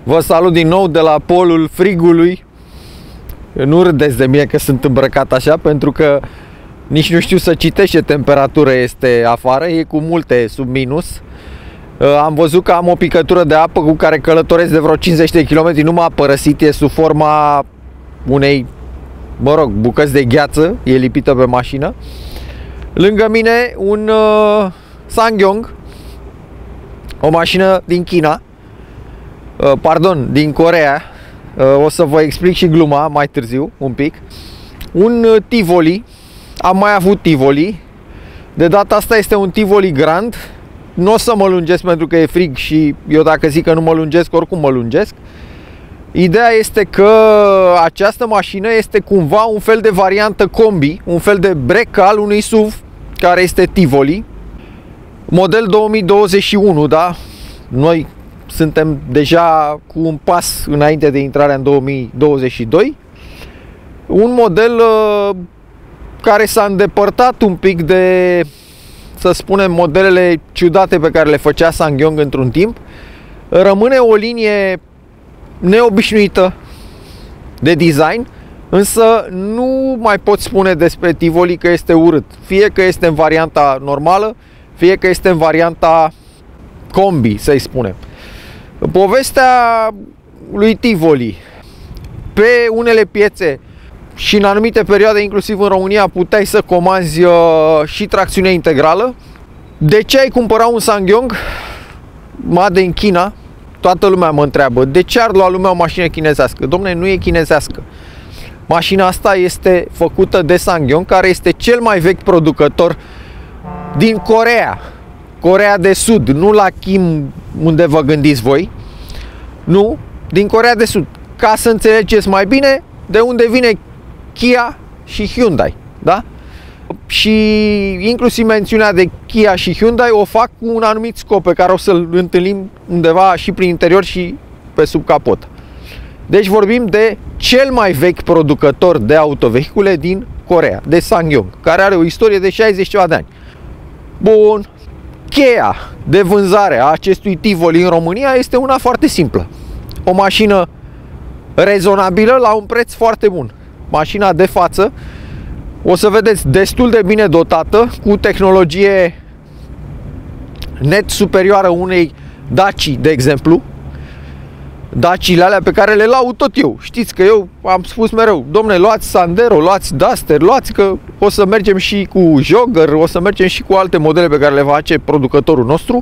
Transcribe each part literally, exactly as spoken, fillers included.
Vă salut din nou de la polul frigului. Nu râdeți de mine că sunt îmbrăcat așa, pentru că nici nu știu să citești ce temperatură este afară. E cu multe sub minus. Am văzut că am o picătură de apă cu care călătoresc de vreo cincizeci de kilometri. Nu m-a părăsit, e sub forma unei, mă rog, bucăți de gheață. E lipită pe mașină. Lângă mine un uh, SsangYong, o mașină din China, uh, pardon, din Coreea. uh, O să vă explic și gluma mai târziu un pic. Un uh, Tivoli. Am mai avut Tivoli. De data asta este un Tivoli Grand. Nu o să mă lungesc pentru că e frig și eu dacă zic că nu mă lungesc, oricum mă lungesc. Ideea este că această mașină este cumva un fel de variantă combi, un fel de break al unui S U V care este Tivoli. Model două mii douăzeci și unu, da? Noi suntem deja cu un pas înainte de intrarea în două mii douăzeci și doi. Un model uh, care s-a îndepărtat un pic de, să spunem, modelele ciudate pe care le făcea SsangYong într-un timp. Rămâne o linie neobișnuită de design, însă nu mai pot spune despre Tivoli că este urât. Fie că este în varianta normală, fie că este în varianta combi, să-i spunem. Povestea lui Tivoli: pe unele piețe și în anumite perioade, inclusiv în România, puteai să comanzi uh, și tracțiune integrală. De ce ai cumpăra un SsangYong made in China? Toată lumea mă întreabă, de ce ar lua lumea o mașină chinezească? Dom'le, nu e chinezească. Mașina asta este făcută de SsangYong, care este cel mai vechi producător din Coreea. Coreea de Sud, nu la Kim, unde vă gândiți voi. Nu, din Coreea de Sud. Ca să înțelegeți mai bine de unde vine Kia și Hyundai, da? Și inclusiv mențiunea de Kia și Hyundai o fac cu un anumit scop pe care o să-l întâlnim undeva și prin interior și pe sub capot. Deci vorbim de cel mai vechi producător de autovehicule din Coreea, de SsangYong, care are o istorie de șaizeci ceva de ani. Bun. Cheia de vânzare a acestui Tivoli în România este una foarte simplă. O mașină rezonabilă la un preț foarte bun. Mașina de față, o să vedeți, destul de bine dotată, cu tehnologie net superioară unei Daci, de exemplu. Daciile alea pe care le laud tot eu. Știți că eu am spus mereu, domne, luați Sandero, luați Duster, luați că o să mergem și cu Jogger, o să mergem și cu alte modele pe care le face producătorul nostru,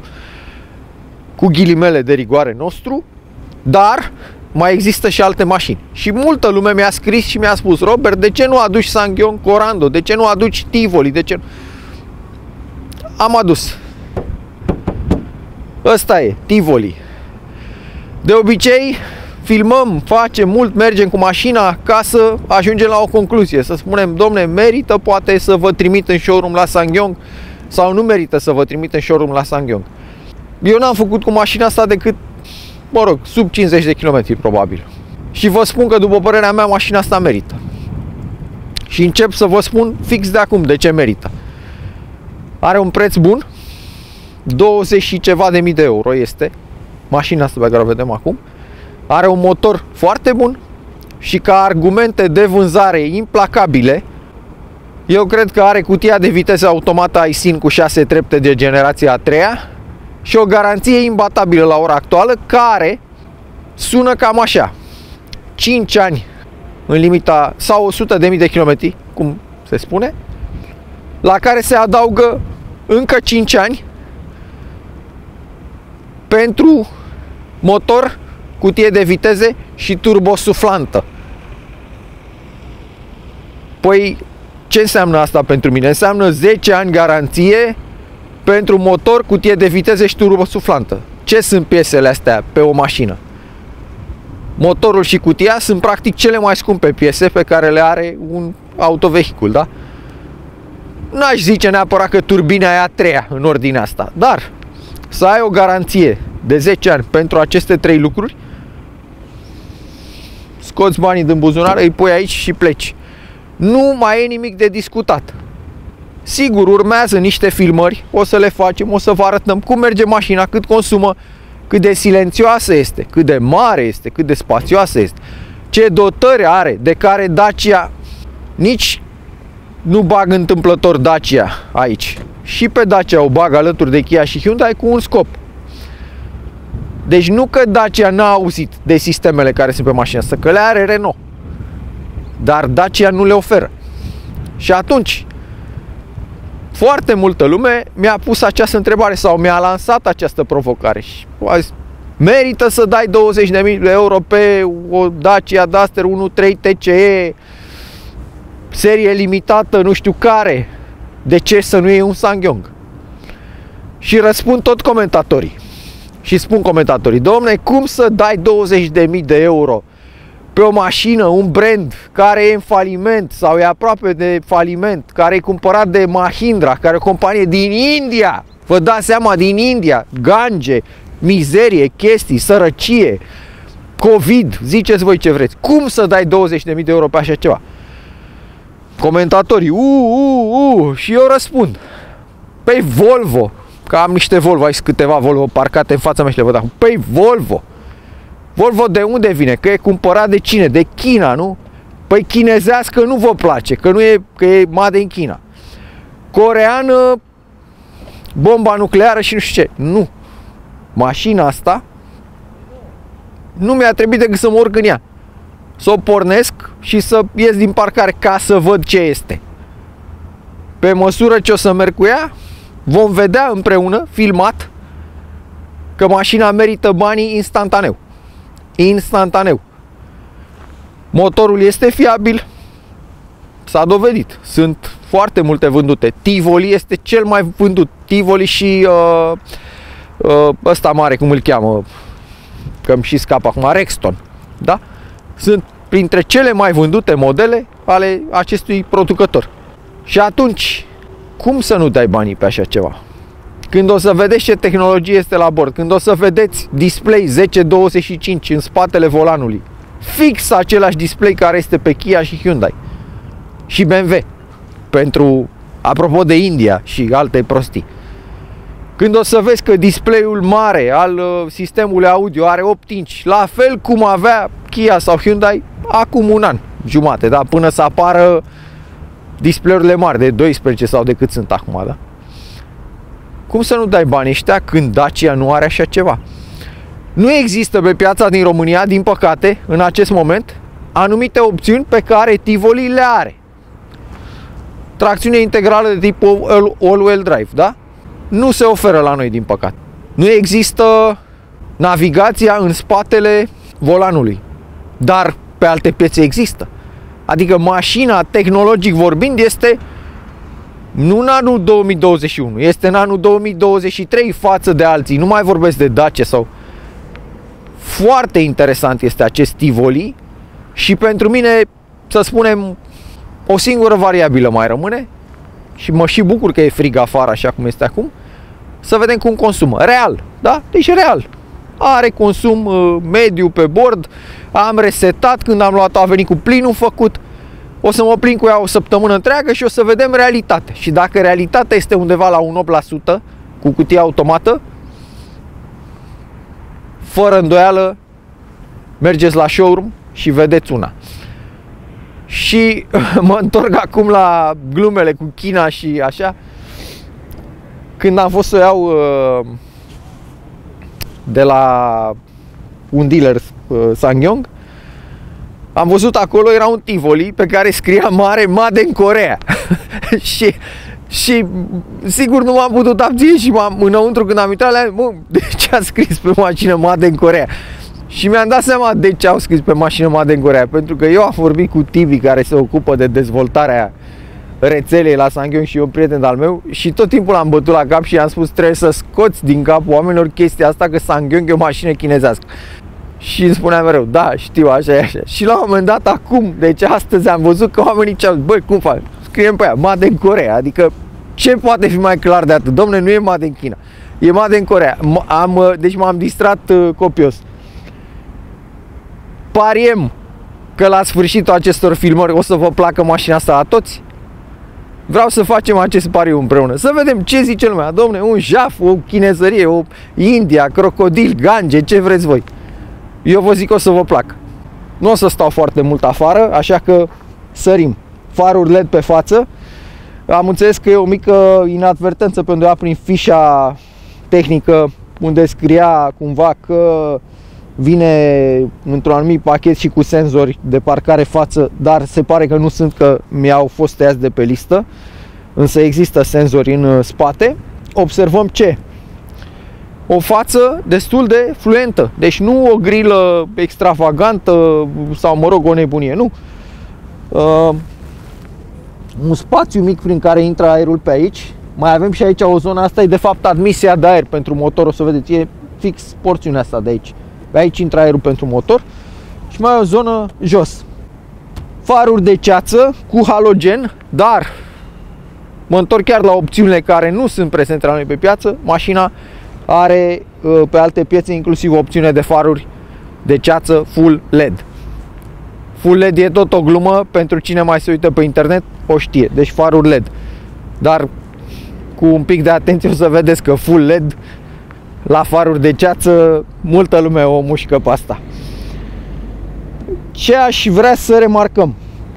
cu ghilimele de rigoare nostru, dar mai există și alte mașini. Și multă lume mi-a scris și mi-a spus: Robert, de ce nu aduci SsangYong Corando? De ce nu aduci Tivoli? De ce nu? Am adus. Ăsta e Tivoli. De obicei filmăm, facem mult, mergem cu mașina ca să ajungem la o concluzie, să spunem, domne, merită poate să vă trimit în showroom la SsangYong sau nu merită să vă trimit în showroom la SsangYong. Eu n-am făcut cu mașina asta decât, mă rog, sub cincizeci de kilometri probabil. Și vă spun că, după părerea mea, mașina asta merită. Și încep să vă spun fix de acum de ce merită. Are un preț bun, douăzeci și ceva de mii de euro este mașina asta pe care o vedem acum. Are un motor foarte bun și, ca argumente de vânzare implacabile, eu cred că are cutia de viteză automată iSyn cu șase trepte de generația a treia și o garanție imbatabilă la ora actuală, care sună cam așa: cinci ani în limita, sau o sută de mii de kilometri, cum se spune, la care se adaugă încă cinci ani pentru motor, cutie de viteze și turbosuflantă. Păi, ce înseamnă asta pentru mine? Înseamnă zece ani garanție pentru motor, cutie de viteze și turbosuflantă. Ce sunt piesele astea pe o mașină? Motorul și cutia sunt practic cele mai scumpe piese pe care le are un autovehicul, da? N-aș zice neapărat că turbina e a treia în ordinea asta, dar să ai o garanție de zece ani pentru aceste trei lucruri, scoți banii din buzunar, îi pui aici și pleci. Nu mai e nimic de discutat. Sigur, urmează niște filmări, o să le facem, o să vă arătăm cum merge mașina, cât consumă, cât de silențioasă este, cât de mare este, cât de spațioasă este, ce dotări are, de care Dacia nici nu bag întâmplător Dacia aici. Și pe Dacia o bag alături de Kia și Hyundai cu un scop. Deci nu că Dacia n-a auzit de sistemele care sunt pe mașină asta, că le are Renault. Dar Dacia nu le oferă. Și atunci foarte multă lume mi-a pus această întrebare sau mi-a lansat această provocare și a zis, merită să dai douăzeci de mii de euro pe o Dacia Duster unu punct trei T C E serie limitată, nu știu care, de ce să nu iei un SsangYong? Și răspund tot comentatorii și spun comentatorii, domne, cum să dai douăzeci de mii de euro pe o mașină, un brand care e în faliment sau e aproape de faliment, care e cumpărat de Mahindra, care e o companie din India, vă dați seama, din India, gange, mizerie, chestii, sărăcie, COVID, ziceți voi ce vreți. Cum să dai douăzeci de mii de euro pe așa ceva? Comentatorii, u, u, u, și eu răspund, păi Volvo, că am niște Volvo, aici câteva Volvo parcate în fața mea și le văd acum, păi Volvo, Volvo de unde vine? Că e cumpărat de cine? De China, nu? Păi chinezească nu vă place, că nu e, că e made în China. Coreană, bomba nucleară și nu știu ce. Nu. Mașina asta nu mi-a trebuit decât să mă urc în ea, să o pornesc și să ies din parcare ca să văd ce este. Pe măsură ce o să merg cu ea, vom vedea împreună, filmat, că mașina merită banii instantaneu. Instantaneu. Motorul este fiabil, s-a dovedit. Sunt foarte multe vândute. Tivoli este cel mai vândut. Tivoli și uh, uh, ăsta mare, cum îl cheamă, că îmi și scap acum, Rexton. Da? Sunt printre cele mai vândute modele ale acestui producător. Și atunci, cum să nu dai banii pe așa ceva? Când o să vedeți ce tehnologie este la bord, când o să vedeți display zece douăzeci și cinci în spatele volanului, fix același display care este pe Kia și Hyundai și B M W, pentru, apropo de India și alte prostii. Când o să vezi că display-ul mare al uh, sistemului audio are opt inci, la fel cum avea Kia sau Hyundai acum un an jumate, da? Până să apară display-urile mari de doisprezece sau de cât sunt acum, da? Cum să nu dai banii ăștia când Dacia nu are așa ceva? Nu există pe piața din România, din păcate, în acest moment, anumite opțiuni pe care Tivoli le are. Tracțiune integrală de tip all-wheel drive, da? Nu se oferă la noi, din păcate. Nu există navigația în spatele volanului, dar pe alte piețe există. Adică mașina, tehnologic vorbind, este nu în anul două mii douăzeci și unu, este în anul două mii douăzeci și trei față de alții. Nu mai vorbesc de Dacia sau... Foarte interesant este acest Tivoli și pentru mine, să spunem, o singură variabilă mai rămâne și mă și bucur că e frig afară așa cum este acum, să vedem cum consumă. Real, da? Deci real. Are consum uh, mediu pe bord, am resetat, când am luat-o a venit cu plinul făcut. O să mă plin cu ea o săptămână întreagă și o să vedem realitatea. Și dacă realitatea este undeva la un opt la sută cu cutia automată, fără îndoială, mergeți la showroom și vedeți una. Și mă întorc acum la glumele cu China și așa. Când am fost să o iau uh, de la un dealer uh, SsangYong, am văzut acolo, era un Tivoli pe care scria mare Made in Corea. și, și sigur nu m-am putut abține și m-am înăuntru când am intrat la mă, de ce a scris pe mașină Made in Corea? Și mi-am dat seama de ce au scris pe mașină Made in Corea. Pentru că eu am vorbit cu Tibi, care se ocupă de dezvoltarea rețelei la SsangYong și eu, un prieten al meu, și tot timpul am bătut la cap și i-am spus trebuie să scoți din capul oamenilor chestia asta că SsangYong e o mașină chinezească. Și îmi spunea mereu, da, știu, așa e așa. Și la un moment dat, acum, deci astăzi am văzut că oamenii ce-au zis, băi, cum fac? Scriem pe aia, Made in Corea, adică ce poate fi mai clar de atât? Dom'le, nu e Made in China, e Made in Corea. Am, deci m-am distrat uh, copios. Pariem că la sfârșitul acestor filmări o să vă placă mașina asta la toți. Vreau să facem acest pariu împreună. Să vedem ce zice lumea. Domne, un jaf, o chinezărie, o India, crocodil, gange, ce vreți voi. Eu vă zic că o să vă plac. Nu o să stau foarte mult afară, așa că sărim. Faruri L E D pe față. Am înțeles că e o mică inadvertență pe undeva prin fișa tehnică, unde scria cumva că vine într-un anumit pachet și cu senzori de parcare față, dar se pare că nu sunt, că mi-au fost tăiați de pe listă, însă există senzori în spate. Observăm ce? O față destul de fluentă, deci nu o grilă extravagantă sau, mă rog, o nebunie, nu. Uh, un spațiu mic prin care intră aerul pe aici. Mai avem și aici o zonă, asta e de fapt admisia de aer pentru motor, o să vedeți, e fix porțiunea asta de aici. Pe aici intră aerul pentru motor și mai e o zonă jos. Faruri de ceață cu halogen, dar mă întorc chiar la opțiunile care nu sunt prezente la noi pe piață. Mașina are pe alte piețe inclusiv opțiune de faruri de ceață full L E D. Full L E D e tot o glumă, pentru cine mai se uită pe internet o știe, deci faruri L E D. Dar cu un pic de atenție o să vedeți că full L E D la faruri de ceață multă lume o mușcă pe asta. Ce aș vrea să remarcăm?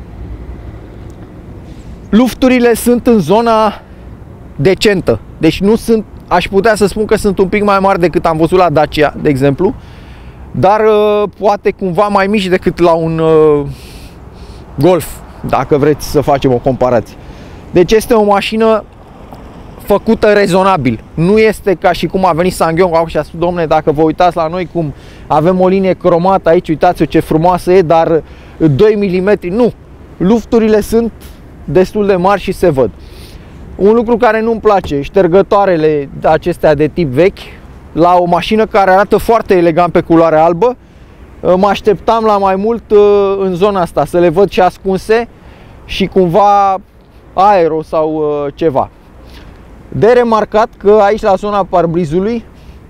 Lufturile sunt în zona decentă, deci nu sunt, aș putea să spun că sunt un pic mai mari decât am văzut la Dacia, de exemplu, dar poate cumva mai mici decât la un uh, Golf, dacă vreți să facem o comparație. Deci este o mașină făcută rezonabil. Nu este ca și cum a venit SsangYong și a spus, domne, dacă vă uitați la noi cum avem o linie cromată aici, uitați-o ce frumoasă e, dar doi milimetri. Nu. Lufturile sunt destul de mari și se văd. Un lucru care nu-mi place, ștergătoarele acestea de tip vechi, la o mașină care arată foarte elegant pe culoare albă, mă așteptam la mai mult în zona asta, să le văd și ascunse și cumva aero sau ceva. De remarcat că aici la zona parbrizului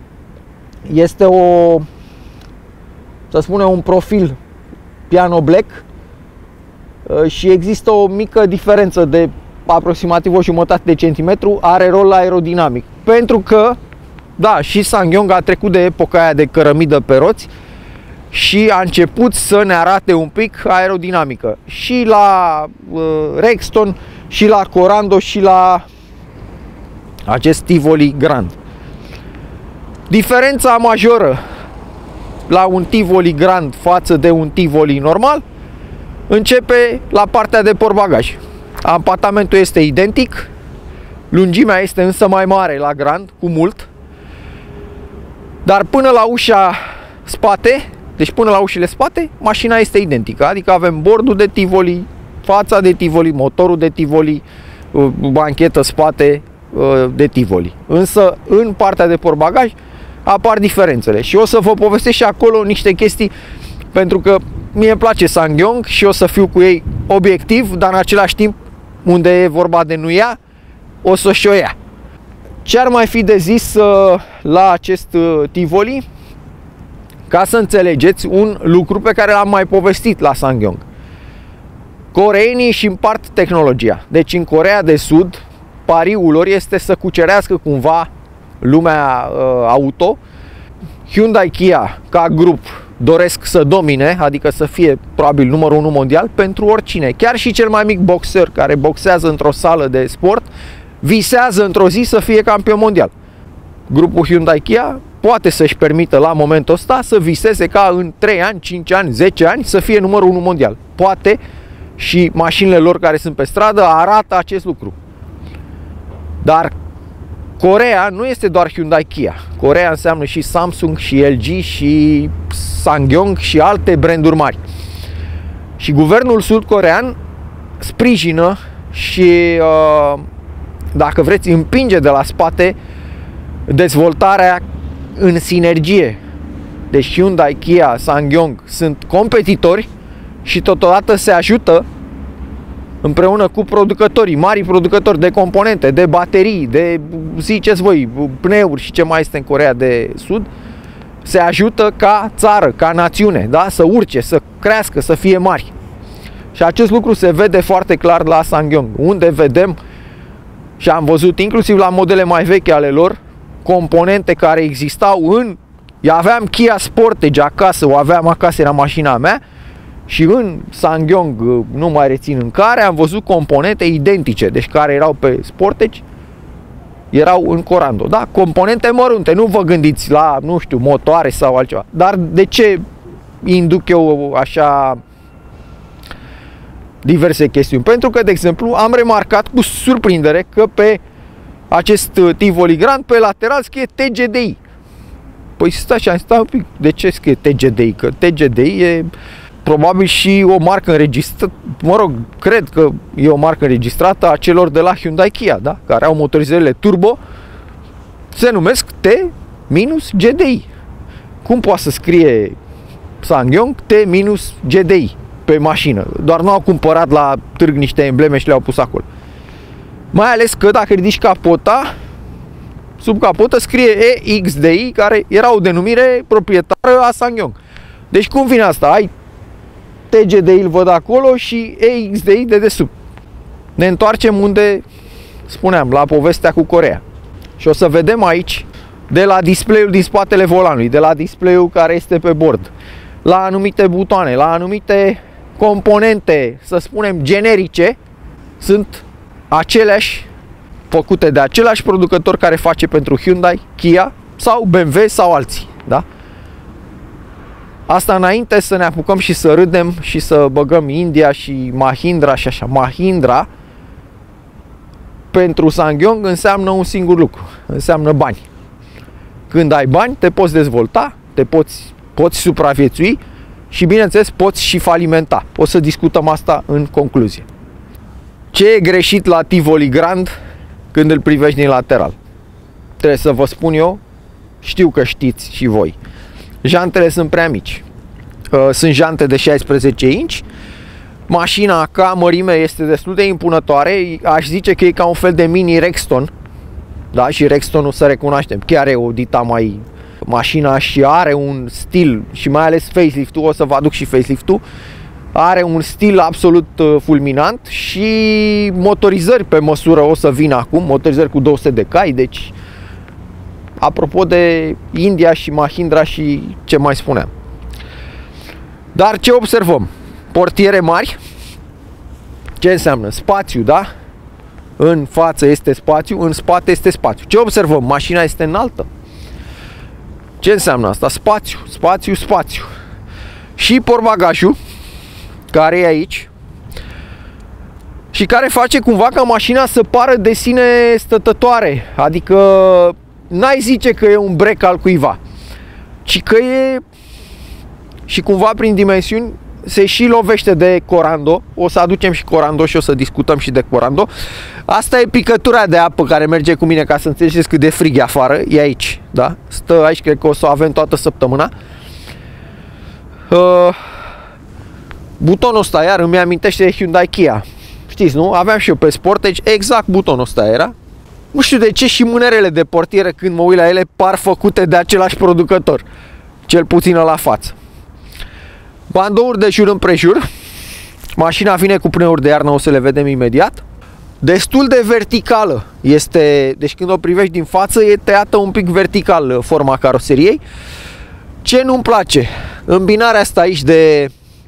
este o, să spunem, un profil piano black și există o mică diferență de aproximativ o jumătate de centimetru, are rol aerodinamic. Pentru că, da, și SsangYong a trecut de epoca aia de cărămidă pe roți și a început să ne arate un pic aerodinamică. Și la uh, Rexton, și la Corando, și la acest Tivoli Grand. Diferența majoră la un Tivoli Grand față de un Tivoli normal începe la partea de portbagaj. Apartamentul este identic, lungimea este însă mai mare la Grand, cu mult, dar până la ușa spate, deci până la ușile spate, mașina este identică, adică avem bordul de Tivoli, fața de Tivoli, motorul de Tivoli, banchetă spate de Tivoli. Însă în partea de portbagaj apar diferențele și o să vă povestesc și acolo niște chestii, pentru că mie îmi place SsangYong și o să fiu cu ei obiectiv, dar în același timp, unde e vorba de nu ia, o să și o ia. Ce ar mai fi de zis la acest Tivoli? Ca să înțelegeți un lucru pe care l-am mai povestit la SsangYong. Coreenii își împart tehnologia. Deci în Coreea de Sud, pariul lor este să cucerească cumva lumea uh, auto. Hyundai Kia ca grup doresc să domine, adică să fie probabil numărul unu mondial pentru oricine. Chiar și cel mai mic boxer care boxează într-o sală de sport visează într-o zi să fie campion mondial. Grupul Hyundai Kia poate să-și permită la momentul ăsta să viseze ca în trei ani, cinci ani, zece ani să fie numărul unu mondial. Poate, și mașinile lor care sunt pe stradă arată acest lucru. Dar Coreea nu este doar Hyundai Kia. Coreea înseamnă și Samsung, și L G, și SsangYong și alte branduri mari. Și guvernul sud-corean sprijină și, dacă vreți, împinge de la spate dezvoltarea în sinergie. Deci Hyundai, Kia, SsangYong sunt competitori și totodată se ajută împreună cu producătorii, mari producători de componente, de baterii, de, ziceți voi, pneuri și ce mai este în Coreea de Sud, se ajută ca țară, ca națiune, da? Să urce, să crească, să fie mari. Și acest lucru se vede foarte clar la SsangYong, unde vedem Și am văzut inclusiv la modele mai vechi ale lor componente care existau în... Aveam Kia Sportage acasă, o aveam acasă, era mașina mea, și în SsangYong, nu mai rețin în care, am văzut componente identice, deci care erau pe Sportage, erau în Corando. Da, componente mărunte, nu vă gândiți la, nu știu, motoare sau altceva. Dar de ce induc eu așa diverse chestiuni? Pentru că, de exemplu, am remarcat cu surprindere că pe acest Tivoli Grand, pe lateral, scrie T G D I. Păi stai și am stat un pic, de ce scrie T G D I? Că T G D I e probabil și o marcă înregistrată, mă rog, cred că e o marcă înregistrată a celor de la Hyundai Kia, da? Care au motorizările turbo, se numesc T G D I. Cum poate să scrie SsangYong T G D I pe mașină? Doar nu au cumpărat la târg niște embleme și le-au pus acolo. Mai ales că dacă ridici capota, sub capotă scrie E X D I, care era o denumire proprietară a SsangYong. Deci cum vine asta? Ai T G D I, îl văd acolo, și E X D I de desubt. Ne întoarcem unde spuneam, la povestea cu Coreea. Și o să vedem aici, de la display-ul din spatele volanului, de la display-ul care este pe bord, la anumite butoane, la anumite componente, să spunem, generice, sunt aceleași, făcute de același producător care face pentru Hyundai, Kia sau B M W sau alții, da? Asta înainte să ne apucăm și să râdem și să băgăm India și Mahindra și așa. Mahindra pentru SsangYong înseamnă un singur lucru, înseamnă bani. Când ai bani, te poți dezvolta, te poți, poți supraviețui și, bineînțeles, poți și falimenta. O să discutăm asta în concluzie. Ce e greșit la Tivoli Grand când îl privești din lateral? Trebuie să vă spun eu, știu că știți și voi. Jantele sunt prea mici. Sunt jante de șaisprezece inci. Mașina ca mărime este destul de impunătoare. Aș zice că e ca un fel de mini Rexton. Da? Și Rextonul, să recunoaștem, chiar e o dita mai... Mașina și are un stil, și mai ales facelift-ul, o să vă aduc și facelift-ul, are un stil absolut fulminant și motorizări pe măsură o să vină acum, motorizări cu două sute de cai, deci apropo de India și Mahindra și ce mai spuneam. Dar ce observăm? Portiere mari. Ce înseamnă? Spațiu, da? În față este spațiu, în spate este spațiu. Ce observăm? Mașina este înaltă. Ce înseamnă asta? Spațiu, spațiu, spațiu. Și portbagajul, care e aici și care face cumva ca mașina să pară de sine stătătoare. Adică n-ai zice că e un brec al cuiva, ci că e, și cumva prin dimensiuni se și lovește de Corando. O să aducem și Corando și o să discutăm și de Corando. Asta e picătura de apă care merge cu mine, ca să înțelegeți cât de frig e afară. E aici, da? Stă aici, cred că o să o avem toată săptămâna. Uh, butonul ăsta iar îmi amintește de Hyundai Kia. Știți, nu? Aveam și eu pe Sportage, exact butonul ăsta era. Nu știu de ce și mânerele de portiere, când mă uit la ele, par făcute de același producător, cel puțin la față. Bandouri de jur împrejur. Mașina vine cu pneuri de iarnă, o să le vedem imediat. Destul de verticală este, deci când o privești din față e tăiată un pic vertical forma caroseriei. Ce nu-mi place? Îmbinarea asta aici de...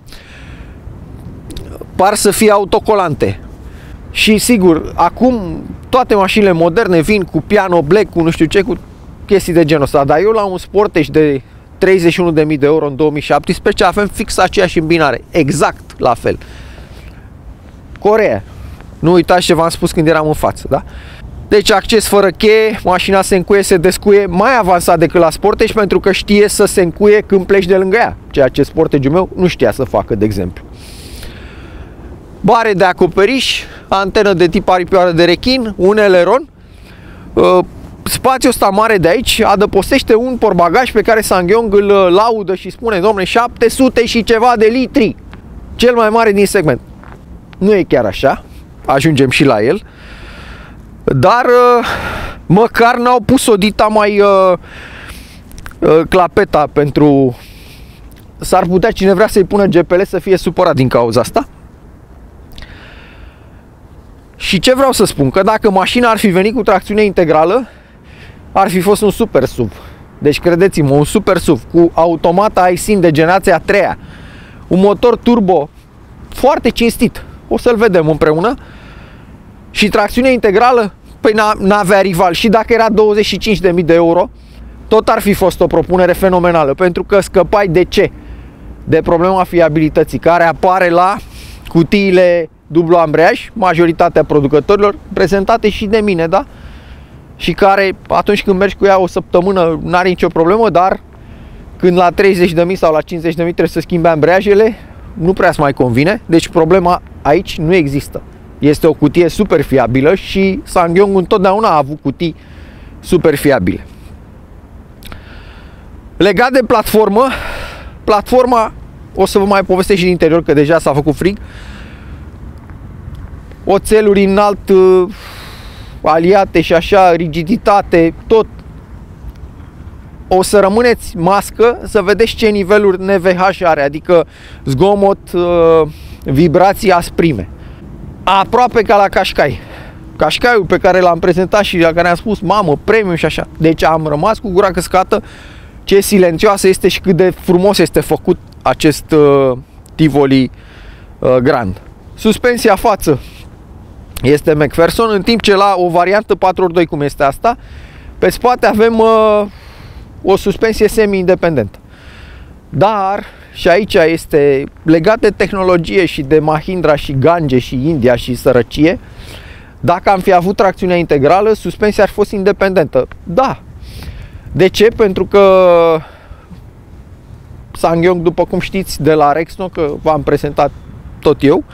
par să fie autocolante. Și sigur, acum toate mașinile moderne vin cu piano black, cu nu știu ce, cu chestii de genul ăsta. Dar eu la un Sportage de treizeci și unu de mii de euro în două mii șaptesprezece avem fix aceeași îmbinare. Exact la fel. Coreea. Nu uitați ce v-am spus când eram în față, da? Deci acces fără cheie, mașina se încuie, se descuie mai avansat decât la Sportage, pentru că știe să se încuie când pleci de lângă ea, ceea ce Sportage-ul meu nu știa să facă, de exemplu. Bare de acoperiș, antenă de tip aripioară de rechin, un eleron. Spațiul ăsta mare de aici adăpostește un portbagaj pe care SsangYong îl laudă și spune, domne, șapte sute și ceva de litri, cel mai mare din segment. Nu e chiar așa, ajungem și la el, dar măcar n-au pus o dita mai uh, uh, clapeta pentru... S-ar putea, cine vrea să-i pună G P L să fie supărat din cauza asta. Și ce vreau să spun? Că dacă mașina ar fi venit cu tracțiune integrală, ar fi fost un super S U V. Deci credeți-mă, un super S U V cu automata iSyn de generația a treia, un motor turbo foarte cinstit, o să-l vedem împreună, și tracțiune integrală, păi n-avea rival. Și dacă era douăzeci și cinci de mii de euro, tot ar fi fost o propunere fenomenală, pentru că scăpai de ce? De problema fiabilității, care apare la cutiile dublu ambreiaj, majoritatea producătorilor, prezentate și de mine, da? Și care, atunci când mergi cu ea o săptămână, n-are nicio problemă, dar când la treizeci de mii sau la cincizeci de mii trebuie să schimbi ambreiajele, nu prea îți mai convine. Deci problema aici nu există. Este o cutie super fiabilă și SsangYong întotdeauna a avut cutii super fiabile. Legat de platformă, platforma, o să vă mai povestesc și din interior, că deja s-a făcut frig. Oțeluri înalt, aliate și așa, rigiditate, tot. O să rămâneți mască să vedeți ce niveluri N V H are, adică zgomot, vibrații, asprime. Aproape ca la Qashqai. Qashqaiul pe care l-am prezentat și la care am spus, mamă, premium și așa. Deci am rămas cu gura căscată ce silențioasă este și cât de frumos este făcut acest uh, Tivoli uh, Grand. Suspensia față este McPherson, în timp ce la o variantă patru ori doi, cum este asta, pe spate avem uh, o suspensie semi-independentă. Dar, și aici este legat de tehnologie și de Mahindra și Gange și India și sărăcie, dacă am fi avut tracțiunea integrală, suspensia ar fi fost independentă. Da. De ce? Pentru că SsangYong, după cum știți de la Rexno, că v-am prezentat tot eu,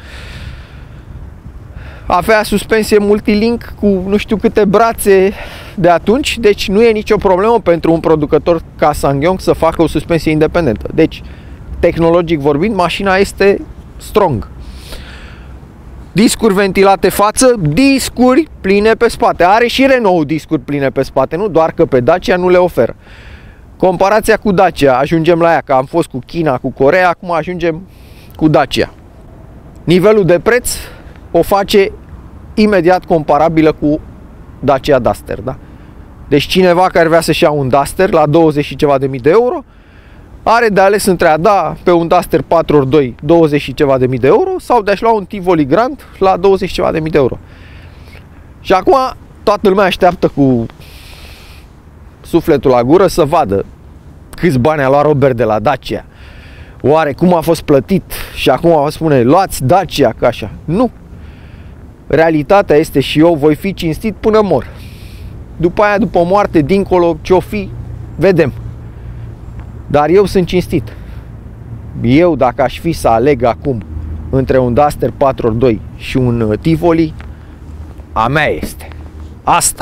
avea suspensie multilink cu nu știu câte brațe de atunci, deci nu e nicio problemă pentru un producător ca SsangYong să facă o suspensie independentă. Deci, tehnologic vorbind, mașina este strong. Discuri ventilate față, discuri pline pe spate. Are și Renault discuri pline pe spate, nu doar că pe Dacia nu le oferă. Comparația cu Dacia, ajungem la ea, că am fost cu China, cu Coreea, acum ajungem cu Dacia. Nivelul de preț o face imediat comparabilă cu Dacia Duster, da? Deci cineva care vrea să-și ia un Duster la douăzeci și ceva de mii de euro, are de ales între a da pe un Duster patru ori doi douăzeci și ceva de mii de euro sau de a-și lua un Tivoli Grand la douăzeci și ceva de mii de euro. Și acum toată lumea așteaptă cu sufletul la gură să vadă câți bani a luat Robert de la Dacia. Oare cum a fost plătit? Și acum vă spune, luați Dacia, ca așa. Nu. Realitatea este, și eu voi fi cinstit până mor. După aia, după moarte, dincolo, ce-o fi, vedem. Dar eu sunt cinstit. Eu, dacă aș fi să aleg acum între un Duster patru ori doi și un Tivoli, a mea este asta.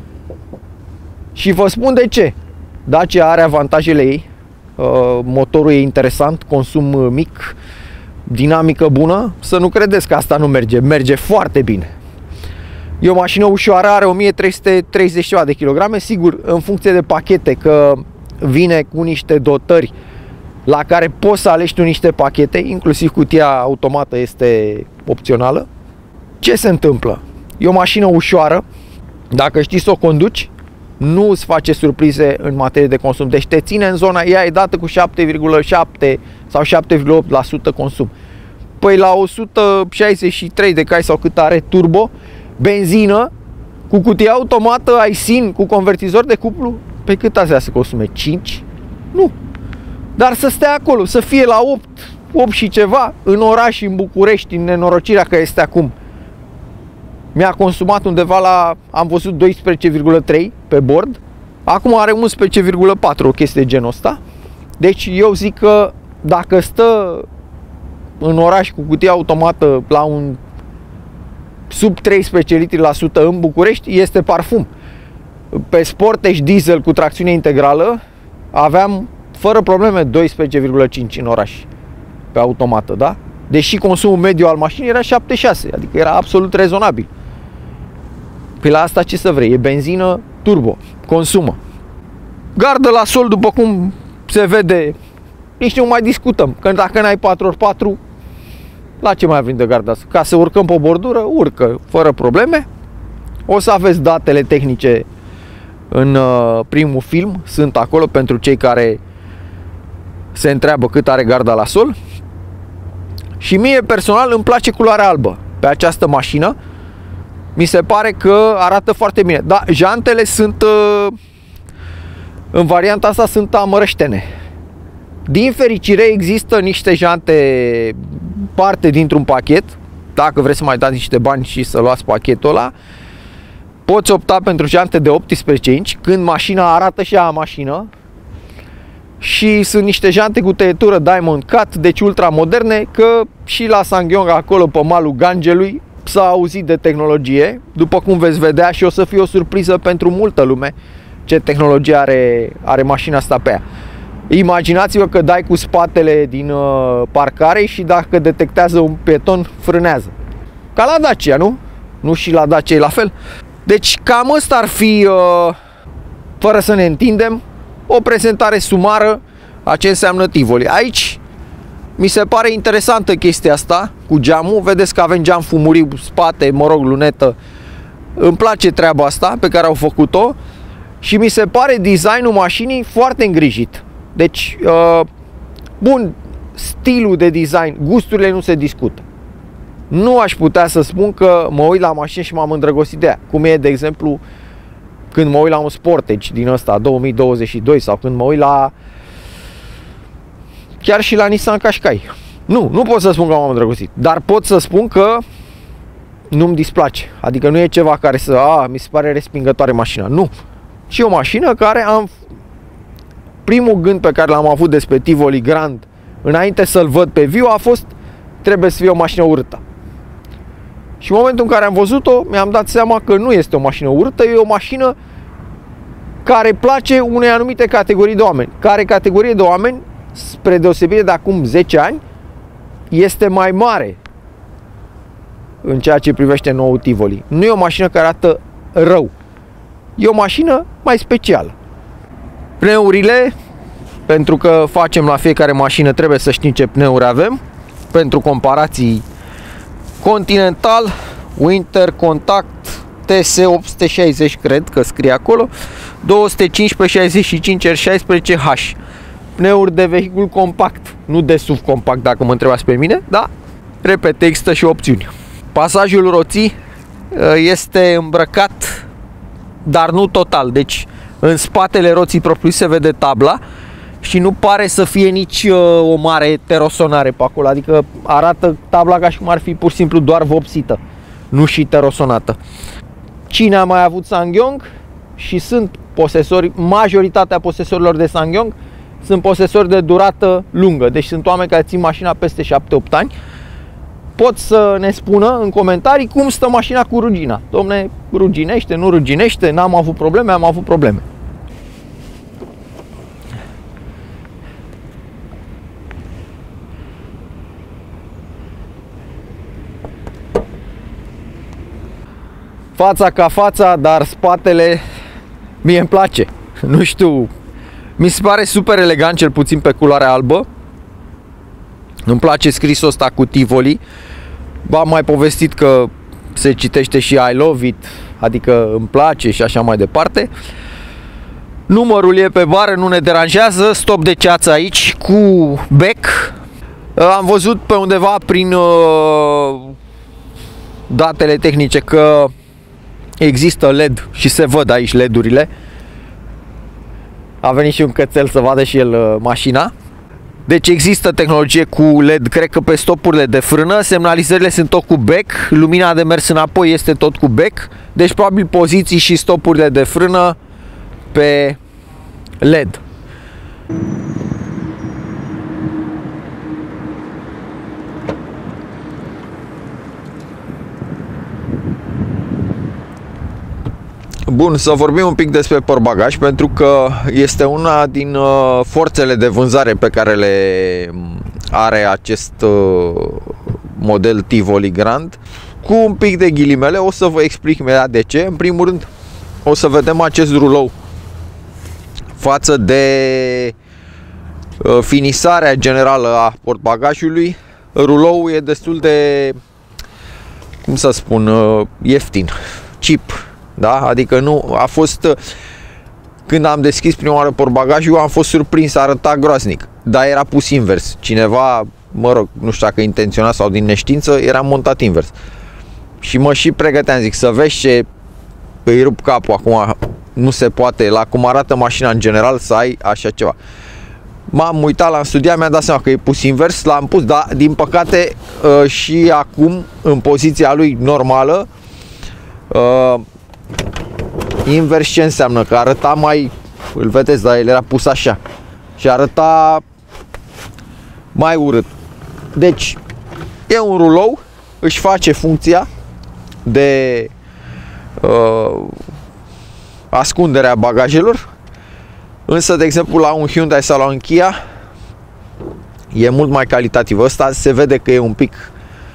Și vă spun de ce. Dacia are avantajele ei. Motorul e interesant, consum mic, dinamică bună. Să nu credeți că asta nu merge. Merge foarte bine. E o mașină ușoară, are o mie trei sute treizeci de kilograme. Sigur, în funcție de pachete, că vine cu niște dotări la care poți să alegi tu niște pachete, inclusiv cutia automată este opțională. Ce se întâmplă? E o mașină ușoară, dacă știi să o conduci, nu îți face surprize în materie de consum. Deci te ține în zona, ea e dată cu șapte virgulă șapte sau șapte virgulă opt la sută consum. Păi la o sută șaizeci și trei de cai sau cât are turbo, benzină, cu cutie automată, iSyn, cu convertizor de cuplu, pe cât azi să consume? cinci? Nu. Dar să stea acolo, să fie la opt, opt și ceva, în oraș, în București, în nenorocirea că este acum. Mi-a consumat undeva la, am văzut doisprezece virgulă trei pe bord, acum are unsprezece virgulă patru, o chestie de genul ăsta. Deci eu zic că dacă stă în oraș cu cutie automată la un sub treisprezece litri la sută în București, este parfum. Pe Sportage diesel cu tracțiune integrală aveam fără probleme doisprezece virgulă cinci în oraș pe automată, da? Deși consumul mediu al mașinii era șapte virgulă șase, adică era absolut rezonabil. Păi la asta ce să vrei? E benzină turbo, consumă. Gardă la sol, după cum se vede, nici nu mai discutăm, că dacă n-ai patru ori patru, La ce mai avem de garda asta? Ca să urcăm pe bordură, urcă fără probleme. O să aveți datele tehnice în uh, primul film, sunt acolo pentru cei care se întreabă cât are garda la sol. Și mie personal îmi place culoarea albă pe această mașină. Mi se pare că arată foarte bine. Da, jantele sunt uh, în varianta asta sunt amărăștene. Din fericire există niște jante parte dintr-un pachet. Dacă vreți să mai dați niște bani și să luați pachetul ăla, poți opta pentru jante de optsprezece inci, când mașina arată și ea mașină. Și sunt niște jante cu tăietură Diamond Cut, deci ultra moderne, că și la Sangyong, acolo pe malul Gangelui, s-a auzit de tehnologie. După cum veți vedea, și o să fie o surpriză pentru multă lume ce tehnologie are, are mașina asta pe ea. Imaginați-vă că dai cu spatele din uh, parcare și dacă detectează un pieton, frânează. Ca la Dacia, nu? Nu și la Dacia e la fel? Deci cam ăsta ar fi, uh, fără să ne întindem, o prezentare sumară a ce înseamnă Tivoli. Aici mi se pare interesantă chestia asta cu geamul. Vedeți că avem geam fumuriu, spate, mă rog, lunetă. Îmi place treaba asta pe care au făcut-o și mi se pare designul mașinii foarte îngrijit. Deci, uh, bun, stilul de design, gusturile nu se discută. Nu aș putea să spun că mă uit la mașină și m-am îndrăgostit de ea. Cum e, de exemplu, când mă uit la un Sportage din ăsta două mii douăzeci și doi sau când mă uit la chiar și la Nissan Qashqai. Nu, nu pot să spun că m-am îndrăgostit, dar pot să spun că nu-mi displace. Adică nu e ceva care să, a, mi se pare respingătoare mașina. Nu. Și o mașină care am... Primul gând pe care l-am avut despre Tivoli Grand, înainte să-l văd pe viu, a fost trebuie să fie o mașină urâtă. Și în momentul în care am văzut-o, mi-am dat seama că nu este o mașină urâtă, e o mașină care place unei anumite categorii de oameni. Care categorie de oameni, spre deosebire de acum zece ani, este mai mare în ceea ce privește noul Tivoli. Nu e o mașină care arată rău. E o mașină mai specială. Pneurile, pentru că facem la fiecare mașină, trebuie să știm ce pneuri avem. Pentru comparații, Continental, Winter Contact T S opt sute șaizeci, cred că scrie acolo, două sute cincisprezece șaizeci și cinci R șaisprezece H. Pneuri de vehicul compact, nu de S U V compact, dacă mă întrebați pe mine, da? Repet, există și opțiuni. Pasajul roții este îmbrăcat, dar nu total. Deci în spatele roții propriu se vede tabla și nu pare să fie nici uh, o mare terosonare pe acolo. Adică arată tabla ca și cum ar fi pur și simplu doar vopsită, nu și terosonată. Cine a mai avut Sangyong și sunt posesori, majoritatea posesorilor de Sangyong sunt posesori de durată lungă. Deci sunt oameni care țin mașina peste șapte opt ani. Pot să ne spună în comentarii cum stă mașina cu rugina. Dom'le, ruginește, nu ruginește, n-am avut probleme, am avut probleme. Fața ca fața, dar spatele mie îmi place. Nu știu, mi se pare super elegant, cel puțin pe culoarea albă. Îmi place scrisul ăsta cu Tivoli. V-am mai povestit că se citește și I love it, adică îmi place și așa mai departe. Numărul e pe bară, nu ne deranjează. Stop de ceață aici cu bec. Am văzut pe undeva prin uh, datele tehnice că există L E D și se văd aici L E D-urile. A venit și un cățel să vadă și el uh, mașina. Deci există tehnologie cu L E D, cred că pe stopurile de frână, semnalizările sunt tot cu bec, lumina de mers înapoi este tot cu bec, deci probabil poziții și stopurile de frână pe L E D. Bun, să vorbim un pic despre portbagaj, pentru că este una din uh, forțele de vânzare pe care le are acest uh, model Tivoli Grand. Cu un pic de ghilimele, o să vă explic imediat de ce. În primul rând, o să vedem acest rulou față de uh, finisarea generală a portbagajului. ruloul e destul de, cum să spun, ieftin, cheap, da? Adică nu a fost, când am deschis prima oară portbagajul, am fost surprins, arăta groaznic, dar era pus invers. Cineva, mă rog, nu știu dacă intenționat sau din neștiință, era montat invers. Și mă și pregăteam, zic, să vezi ce îi rup capul acum, nu se poate, la cum arată mașina în general, să ai așa ceva. M-am uitat, l-am studiat, mi-am dat seama că e pus invers, l-am pus, dar din păcate și acum, în poziția lui normală, invers ce înseamnă? Că arăta mai, îl vedeți, dar el era pus așa și arăta mai urât. Deci, e un rulou, își face funcția de uh, ascunderea bagajelor, însă, de exemplu, la un Hyundai sau la un Kia e mult mai calitativ. Ăsta se vede că e un pic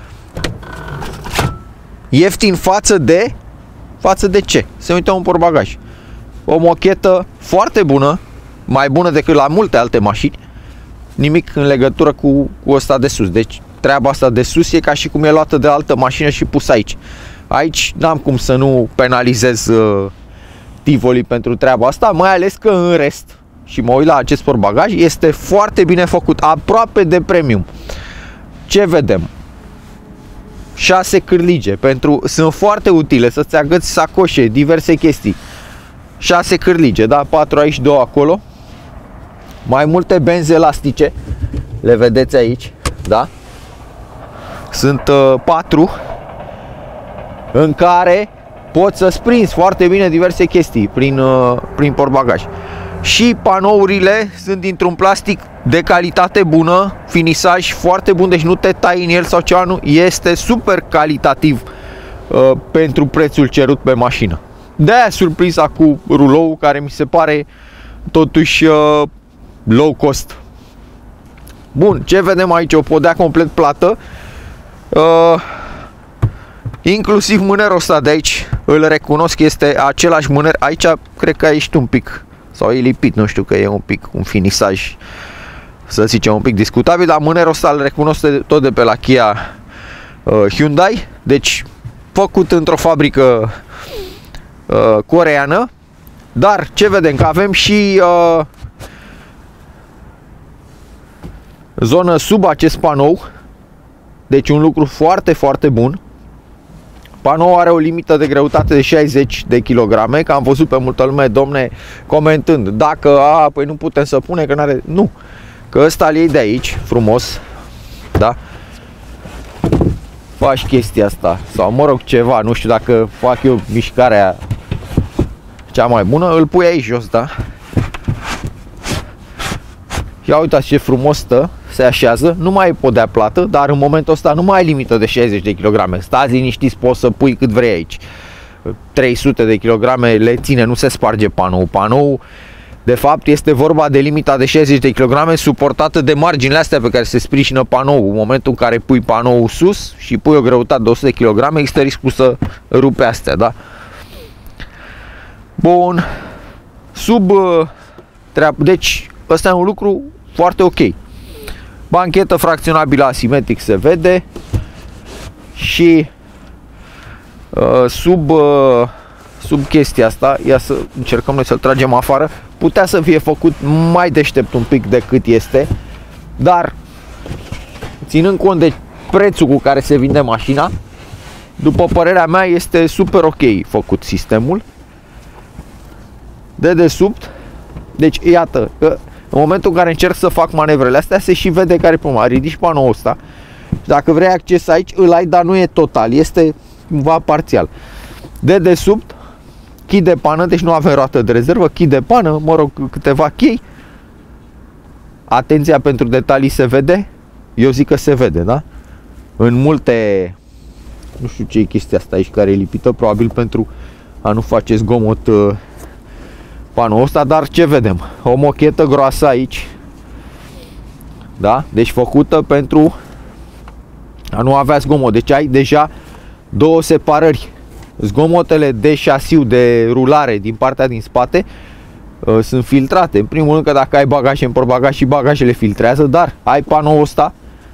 ieftin față de față de ce? Se uită un portbagaj. O mochetă foarte bună, mai bună decât la multe alte mașini. Nimic în legătură cu, cu ăsta de sus. Deci treaba asta de sus e ca și cum e luată de altă mașină și pusă aici. Aici n-am cum să nu penalizez uh, Tivoli pentru treaba asta, mai ales că în rest, și mă uit la acest portbagaj, este foarte bine făcut, aproape de premium. Ce vedem? șase cârlige, pentru, sunt foarte utile să-ți agăți sacoșe, diverse chestii. șase cârlige, da? patru aici, două acolo. Mai multe benzi elastice, le vedeți aici, da? Sunt uh, patru în care poți să-ți prinzi foarte bine diverse chestii prin, uh, prin portbagaj. Și panourile sunt dintr-un plastic de calitate bună, finisaj foarte bun, deci nu te tai în el sau ceva, nu, este super calitativ uh, pentru prețul cerut pe mașină. De-aia surpriza cu rulou, care mi se pare totuși uh, low cost. Bun, ce vedem aici? O podea complet plată, uh, inclusiv mânerul ăsta de aici, îl recunosc, este același mâner. Aici cred că a ieșit un pic, sau e lipit, nu știu, că e un pic un finisaj, să zicem, un pic discutabil, dar mânerul ăsta îl recunosc tot de pe la Kia uh, Hyundai, deci făcut într-o fabrică uh, coreeană. Dar ce vedem? Că avem și uh, zonă sub acest panou, deci un lucru foarte, foarte bun. Panoul are o limită de greutate de șaizeci de kilograme, că am văzut pe multă lume, domne, comentând, dacă, a, păi nu putem să pune, că n-are, nu, că ăsta îl iei de aici, frumos, da? Faci chestia asta, sau mă rog ceva, nu știu dacă fac eu mișcarea cea mai bună, îl pui aici jos, da? Ia uitați ce frumos stă, se așează, nu mai e podea plată, dar în momentul ăsta nu mai ai limită de șaizeci de kilograme. Stați liniștiți, poți să pui cât vrei aici. trei sute de kilograme le ține, nu se sparge panou. Panou, de fapt, este vorba de limita de șaizeci de kilograme suportată de marginile astea pe care se sprijină panou. În momentul în care pui panou sus și pui o greutate de o sută de kilograme, există riscul să rupe astea, da? Bun. Sub treabă, deci ăsta e un lucru foarte ok. Banchetă fracționabilă asimetric se vede. Și uh, sub uh, sub chestia asta, ia să încercăm noi să-l tragem afară, putea să fie făcut mai deștept un pic decât este, dar ținând cont de prețul cu care se vinde mașina, după părerea mea este super ok făcut sistemul. De desubt, deci iată că în momentul în care încerc să fac manevrele astea, se și vede care e problema. Ridici panoul ăsta și dacă vrei acces aici, îl ai, dar nu e total, este cumva parțial. De desubt, key de pană, deci nu avem roată de rezervă, key de pană, mă rog, câteva chei. Atenția pentru detalii se vede? Eu zic că se vede, da? În multe, nu știu ce e chestia asta aici care e lipită, probabil pentru a nu face zgomot uh, panoul ăsta, dar ce vedem? O mochetă groasă aici, da? Deci făcută pentru a nu avea zgomot. Deci ai deja două separări. Zgomotele de șasiu, de rulare din partea din spate uh, sunt filtrate. În primul rând că dacă ai bagaje în portbagaj și bagajele filtrează, dar ai panoul ăsta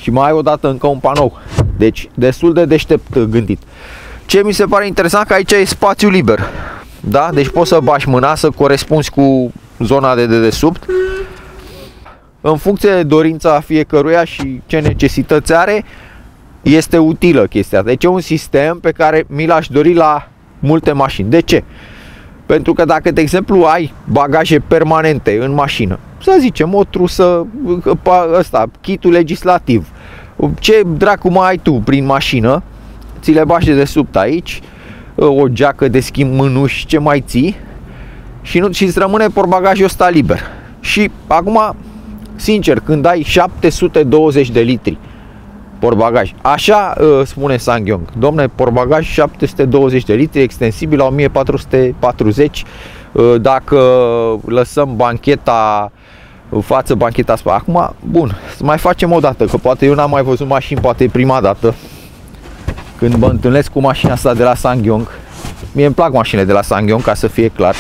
și mai ai odată încă un panou. Deci destul de deștept gândit. Ce mi se pare interesant, că aici e spațiu liber. Da? Deci poți să bași mâna, să corespunzi cu zona de dedesubt. În funcție de dorința fiecăruia și ce necesități are, este utilă chestia. Deci e un sistem pe care mi l-aș dori la multe mașini. De ce? Pentru că dacă, de exemplu, ai bagaje permanente în mașină, să zicem o trusă, ăsta, kitul legislativ, ce dracu mai ai tu prin mașină, ți le bagi de desubt aici, o geacă de schimb, mânuși, ce mai ții, și nu și îți rămâne portbagajul ăsta liber. Și acum, sincer, când ai șapte sute douăzeci de litri portbagaj, așa spune SsangYong, domne, portbagaj șapte sute douăzeci de litri, extensibil la o mie patru sute patruzeci, dacă lăsăm bancheta față, bancheta spate. Acum, bun, să mai facem o dată, că poate eu n-am mai văzut mașini, poate e prima dată când mă întâlnesc cu mașina asta de la SsangYong. Mie îmi plac mașinile de la SsangYong, ca să fie clar.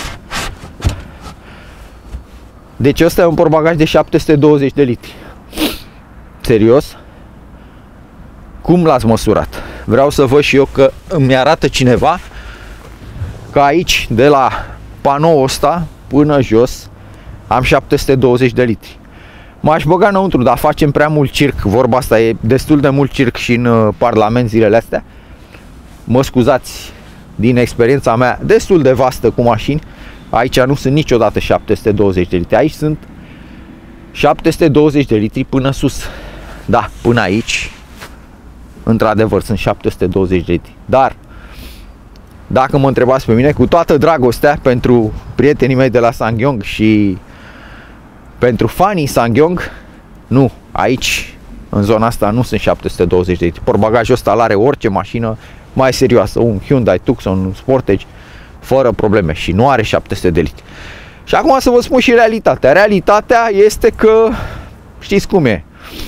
Deci ăsta e un portbagaj de șapte sute douăzeci de litri. Serios? Cum l-ați măsurat? Vreau să văd și eu, că îmi arată cineva că aici, de la panoul ăsta până jos, am șapte sute douăzeci de litri. M-aș băga înăuntru, dar facem prea mult circ. Vorba asta, e destul de mult circ și în Parlament zilele astea. Mă scuzați, din experiența mea destul de vastă cu mașini, aici nu sunt niciodată șapte sute douăzeci de litri. Aici sunt șapte sute douăzeci de litri până sus. Da, până aici, într-adevăr, sunt șapte sute douăzeci de litri. Dar, dacă mă întrebați pe mine, cu toată dragostea pentru prietenii mei de la SsangYong și pentru fanii SsangYong, nu, aici, în zona asta, nu sunt șapte sute douăzeci de litri. Portbagajul ăsta are orice mașină mai serioasă, un Hyundai Tucson, un Sportage, fără probleme, și nu are șapte sute de litri. Și acum să vă spun și realitatea. Realitatea este că, știți cum e,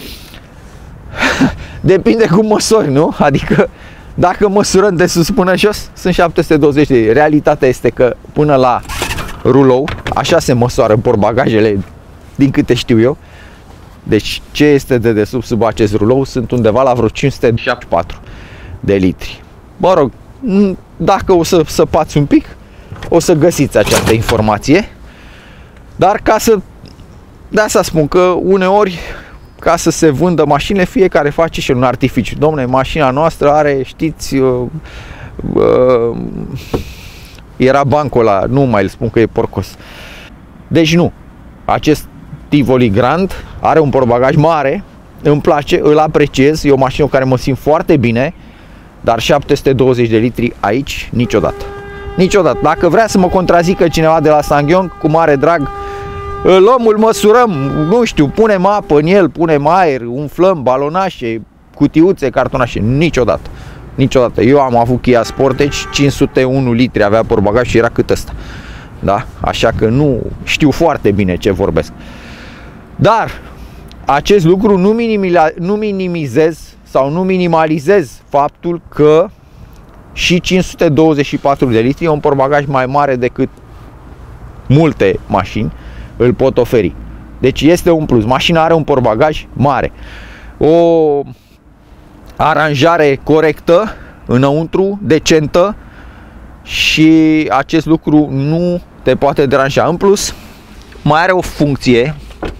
depinde cum măsori, nu? Adică dacă măsurăm de sus până jos, sunt șapte sute douăzeci de litri. Realitatea este că până la rulou, așa se măsoară portbagajele, din câte știu eu. Deci ce este de desubt sub acest rulou sunt undeva la vreo cinci sute șaptezeci și patru de litri. Mă rog, dacă o să săpați un pic, o să găsiți această informație. Dar ca să, de asta spun că uneori, ca să se vândă mașinile, fiecare face și un artificiu. Dom'le, mașina noastră are, știți, uh, uh, era bancul ăla, nu mai îl spun că e porcos. Deci nu, acest Tivoli Grand are un portbagaj mare, îmi place, îl apreciez, e o mașină cu care mă simt foarte bine, dar șapte sute douăzeci de litri aici, niciodată. Niciodată. Dacă vrea să mă contrazică cineva de la SsangYong, cu mare drag, îl luăm, îl măsurăm, nu știu, punem apă în el, punem aer, umflăm balonașe, cutiuțe, cartonașe. Niciodată. Niciodată. Eu am avut Kia Sportage, cinci sute unu litri avea portbagaj și era cât ăsta. Da? Așa că nu știu foarte bine ce vorbesc. Dar acest lucru nu, nu minimizez sau nu minimalizez faptul că și cinci sute douăzeci și patru de litri e un portbagaj mai mare decât multe mașini îl pot oferi. Deci este un plus. Mașina are un portbagaj mare. O aranjare corectă înăuntru, decentă, și acest lucru nu te poate deranja. În plus, mai are o funcție,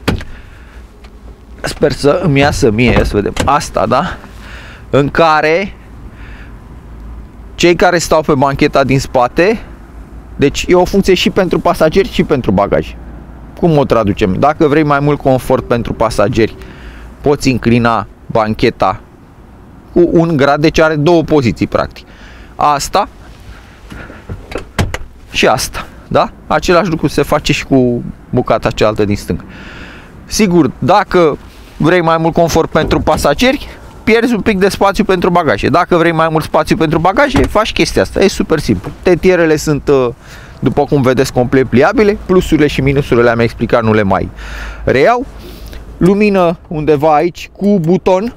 sper să îmi iasă mie, să vedem, asta, da? În care cei care stau pe bancheta din spate, deci e o funcție și pentru pasageri și pentru bagaj. Cum o traducem? Dacă vrei mai mult confort pentru pasageri, poți înclina bancheta cu un grad, deci are două poziții practic. Asta și asta, da? Același lucru se face și cu bucata cealaltă din stânga. Sigur, dacă vrei mai mult confort pentru pasageri, pierzi un pic de spațiu pentru bagaje. Dacă vrei mai mult spațiu pentru bagaje, faci chestia asta. E super simplu. Tetierele sunt, după cum vedeți, complet pliabile. Plusurile și minusurile le-am explicat, nu le mai reiau. Lumină undeva aici cu buton.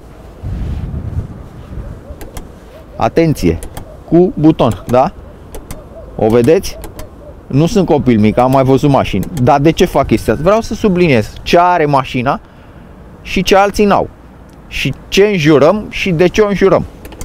Atenție! Cu buton, da? O vedeți? Nu sunt copil mic, am mai văzut mașini. Dar de ce fac chestia asta? Vreau să subliniez ce are mașina și ce alții n-au. și ce înjurăm și de ce o înjurăm.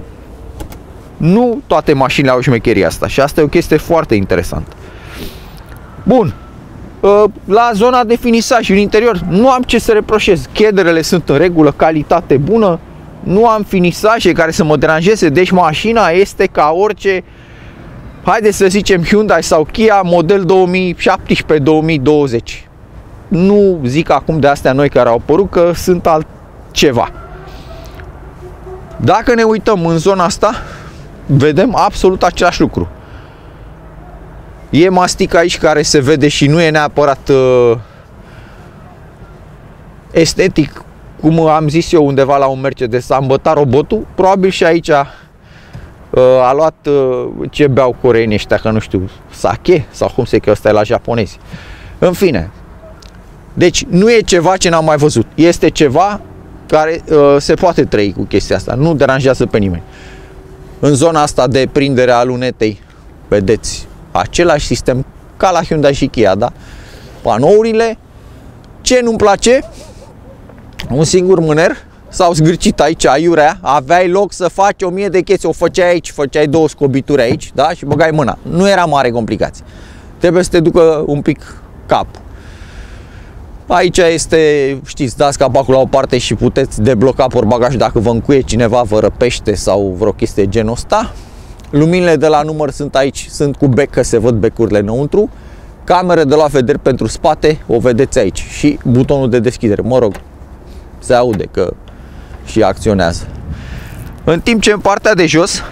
Nu toate mașinile au șmecheria asta și asta e o chestie foarte interesantă. Bun. La zona de finisaj în interior nu am ce să reproșez. Chederele sunt în regulă, calitate bună. Nu am finisaje care să mă deranjeze. Deci mașina este ca orice, haideți să zicem, Hyundai sau Kia model două mii șaptesprezece două mii douăzeci. Nu zic acum de astea noi care au apărut că sunt altceva. Dacă ne uităm în zona asta, vedem absolut același lucru. E mastic aici care se vede și nu e neapărat uh, estetic, cum am zis eu undeva la un Mercedes, a îmbătat robotul. Probabil și aici uh, a luat uh, ce beau coreenii ăștia, că nu știu, sake sau cum se cheamă, ăsta e la japonezi. În fine, deci nu e ceva ce n-am mai văzut, este ceva care uh, se poate trăi cu chestia asta, nu deranjează pe nimeni. În zona asta de prindere a lunetei, vedeți, același sistem ca la Hyundai și Kia, da? Panourile. Ce nu-mi place? Un singur mâner s-au zgârcit aici, aiurea. Aveai loc să faci o mie de chestii. O făceai aici, făceai două scobituri aici, da? Și băgai mâna. Nu era mare complicație. Trebuie să te ducă un pic capul. Aici este, știți, dați capacul la o parte și puteți debloca portbagajul dacă vă încuie cineva, vă răpește sau vreo chestie genul ăsta. Luminile de la număr sunt aici, sunt cu bec, că se văd becurile înăuntru. Camere de la vedere pentru spate, o vedeți aici. Și butonul de deschidere, mă rog, se aude că și acționează. În timp ce în partea de jos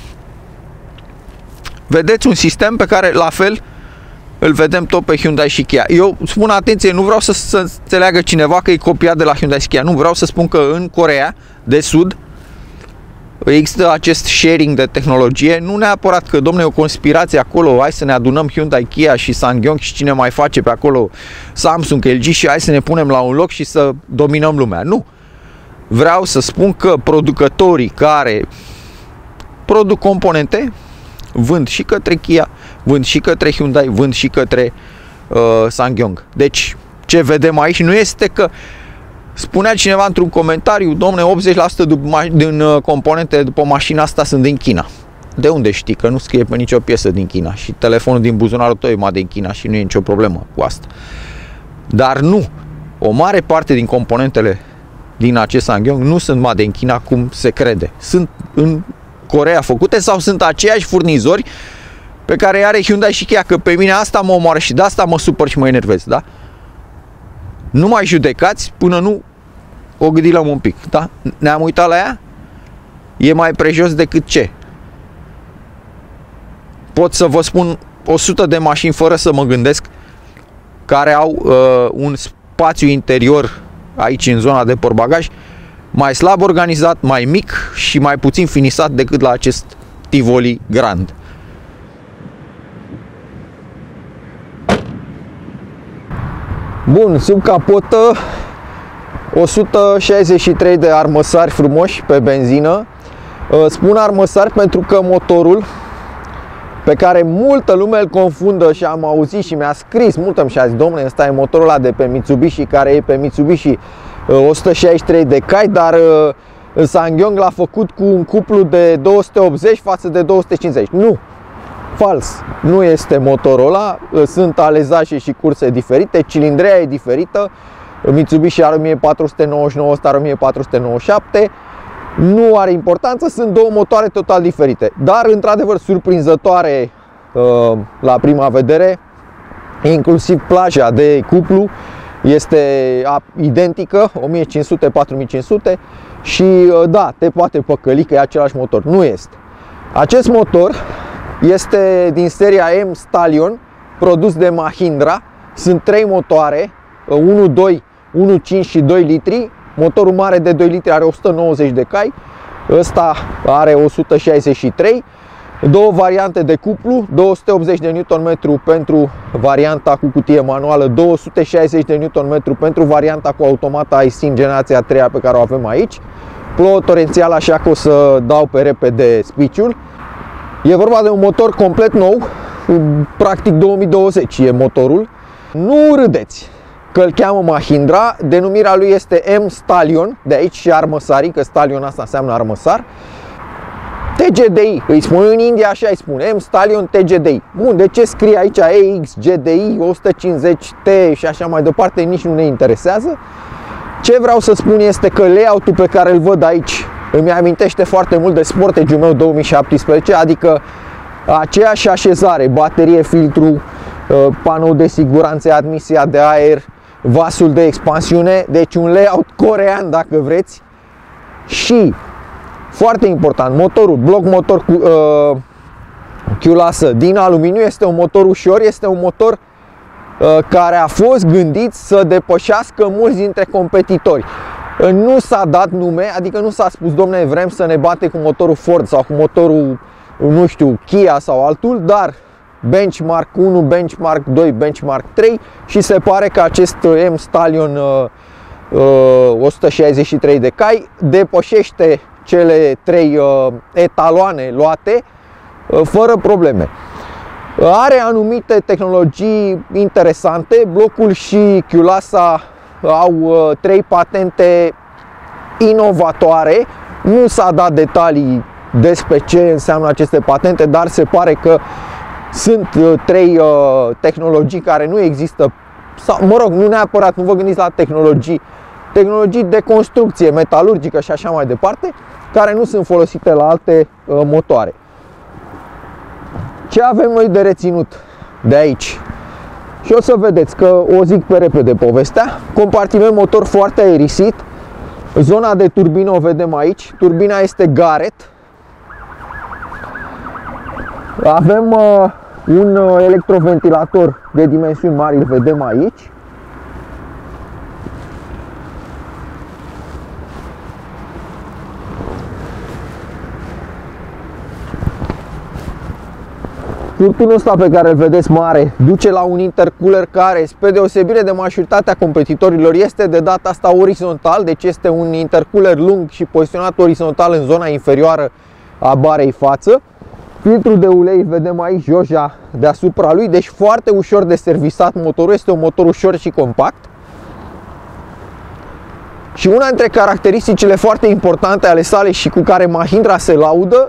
vedeți un sistem pe care la fel îl vedem tot pe Hyundai și Kia. Eu spun atenție, nu vreau să, să înțeleagă cineva că e copiat de la Hyundai și Kia. Nu, vreau să spun că în Coreea de Sud există acest sharing de tehnologie. Nu neapărat că, domne, e o conspirație acolo, hai să ne adunăm Hyundai, Kia și SsangYong și cine mai face pe acolo, Samsung, L G, și hai să ne punem la un loc și să dominăm lumea. Nu. Vreau să spun că producătorii care produc componente vând și către Kia, vând și către Hyundai, vând și către uh, SsangYong. Deci, ce vedem aici nu este că spunea cineva într-un comentariu, domne, optzeci la sută din componente după mașina asta sunt din China. De unde știi? Că nu scrie pe nicio piesă din China și telefonul din buzunarul tău e mai din China și nu e nicio problemă cu asta. Dar nu. O mare parte din componentele din acest SsangYong nu sunt mai din China cum se crede. Sunt în Coreea făcute sau sunt aceiași furnizori pe care are Hyundai și Kia, că pe mine asta mă omoară și de asta mă supăr și mă enervez, da? Nu mai judecați până nu o gâdilăm un pic, da? Ne-am uitat la ea? E mai prejos decât ce? Pot să vă spun o sută de mașini fără să mă gândesc care au uh, un spațiu interior aici în zona de portbagaj mai slab organizat, mai mic și mai puțin finisat decât la acest Tivoli Grand. Bun, sub capotă o sută șaizeci și trei de armăsari frumoși pe benzină. Spun armăsari pentru că motorul, pe care multă lume îl confundă și am auzit și mi-a scris multă, și a zis, domnule, ăsta e motorul ăla de pe Mitsubishi, care e pe Mitsubishi o sută șaizeci și trei de cai, dar SsangYong l-a făcut cu un cuplu de două sute optzeci față de două sute cincizeci. Nu! Fals! Nu este motorul ăla, sunt alezaje și curse diferite, cilindrea e diferită, Mitsubishi are o mie patru sute nouăzeci și nouă, ăsta are o mie patru sute nouăzeci și șapte, nu are importanță, sunt două motoare total diferite, dar într-adevăr surprinzătoare la prima vedere, inclusiv plaja de cuplu este identică, o mie cinci sute patru mii cinci sute, și da, te poate păcăli că e același motor. Nu este. Acest motor este din seria M Stallion, produs de Mahindra. Sunt trei motoare, unu doi, unu cinci și doi litri. Motorul mare de doi litri are o sută nouăzeci de cai, ăsta are o sută șaizeci și trei. Două variante de cuplu, două sute optzeci de newton metri pentru varianta cu cutie manuală, două sute șaizeci de newton metri pentru varianta cu automata iSyn generația a treia pe care o avem aici. Plouă torențial, așa că o să dau pe repede speech-ul. E vorba de un motor complet nou, practic două mii douăzeci e motorul. Nu râdeți, că îl cheamă Mahindra, denumirea lui este M-Stallion, de aici și armăsarii, că Stallion asta înseamnă armăsar. T G D I, îi spun în India, așa îi spun, M-Stallion T G D I. Bun, de ce scrie aici E X G D I o sută cincizeci T și așa mai departe, nici nu ne interesează. Ce vreau să spun este că layout-ul pe care îl văd aici îmi amintește foarte mult de Sportage-ul meu două mii șaptesprezece, adică aceeași așezare, baterie, filtru, panou de siguranță, admisia de aer, vasul de expansiune, deci un layout corean dacă vreți. Și foarte important, motorul, bloc motor cu uh, chiulasă din aluminiu, este un motor ușor, este un motor uh, care a fost gândit să depășească mulți dintre competitori. Uh, nu s-a dat nume, adică nu s-a spus, domne, vrem să ne bate cu motorul Ford sau cu motorul, nu știu, Kia sau altul, dar benchmark unu, benchmark doi, benchmark trei și se pare că acest M-Stallion uh, uh, o sută șaizeci și trei de cai depășește cele trei uh, etaloane luate uh, fără probleme. Are anumite tehnologii interesante, blocul și chiulasa au uh, trei patente inovatoare, nu s-a dat detalii despre ce înseamnă aceste patente, dar se pare că sunt uh, trei uh, tehnologii care nu există, sau mă rog, nu neapărat, nu vă gândiți la tehnologii, tehnologii de construcție metalurgică și așa mai departe, care nu sunt folosite la alte uh, motoare. Ce avem noi de reținut de aici? Și o să vedeți că o zic pe repede povestea. Compartiment motor foarte aerisit. Zona de turbină o vedem aici. Turbina este Garrett. Avem uh, un uh, electroventilator de dimensiuni mari, îl vedem aici. Furtunul ăsta pe care îl vedeți mare duce la un intercooler care, spre deosebire de majoritatea competitorilor, este de data asta orizontal, deci este un intercooler lung și poziționat orizontal în zona inferioară a barei față. Filtrul de ulei vedem aici, joja deasupra lui, deci foarte ușor de servisat motorul, este un motor ușor și compact. Și una dintre caracteristicile foarte importante ale sale și cu care Mahindra se laudă,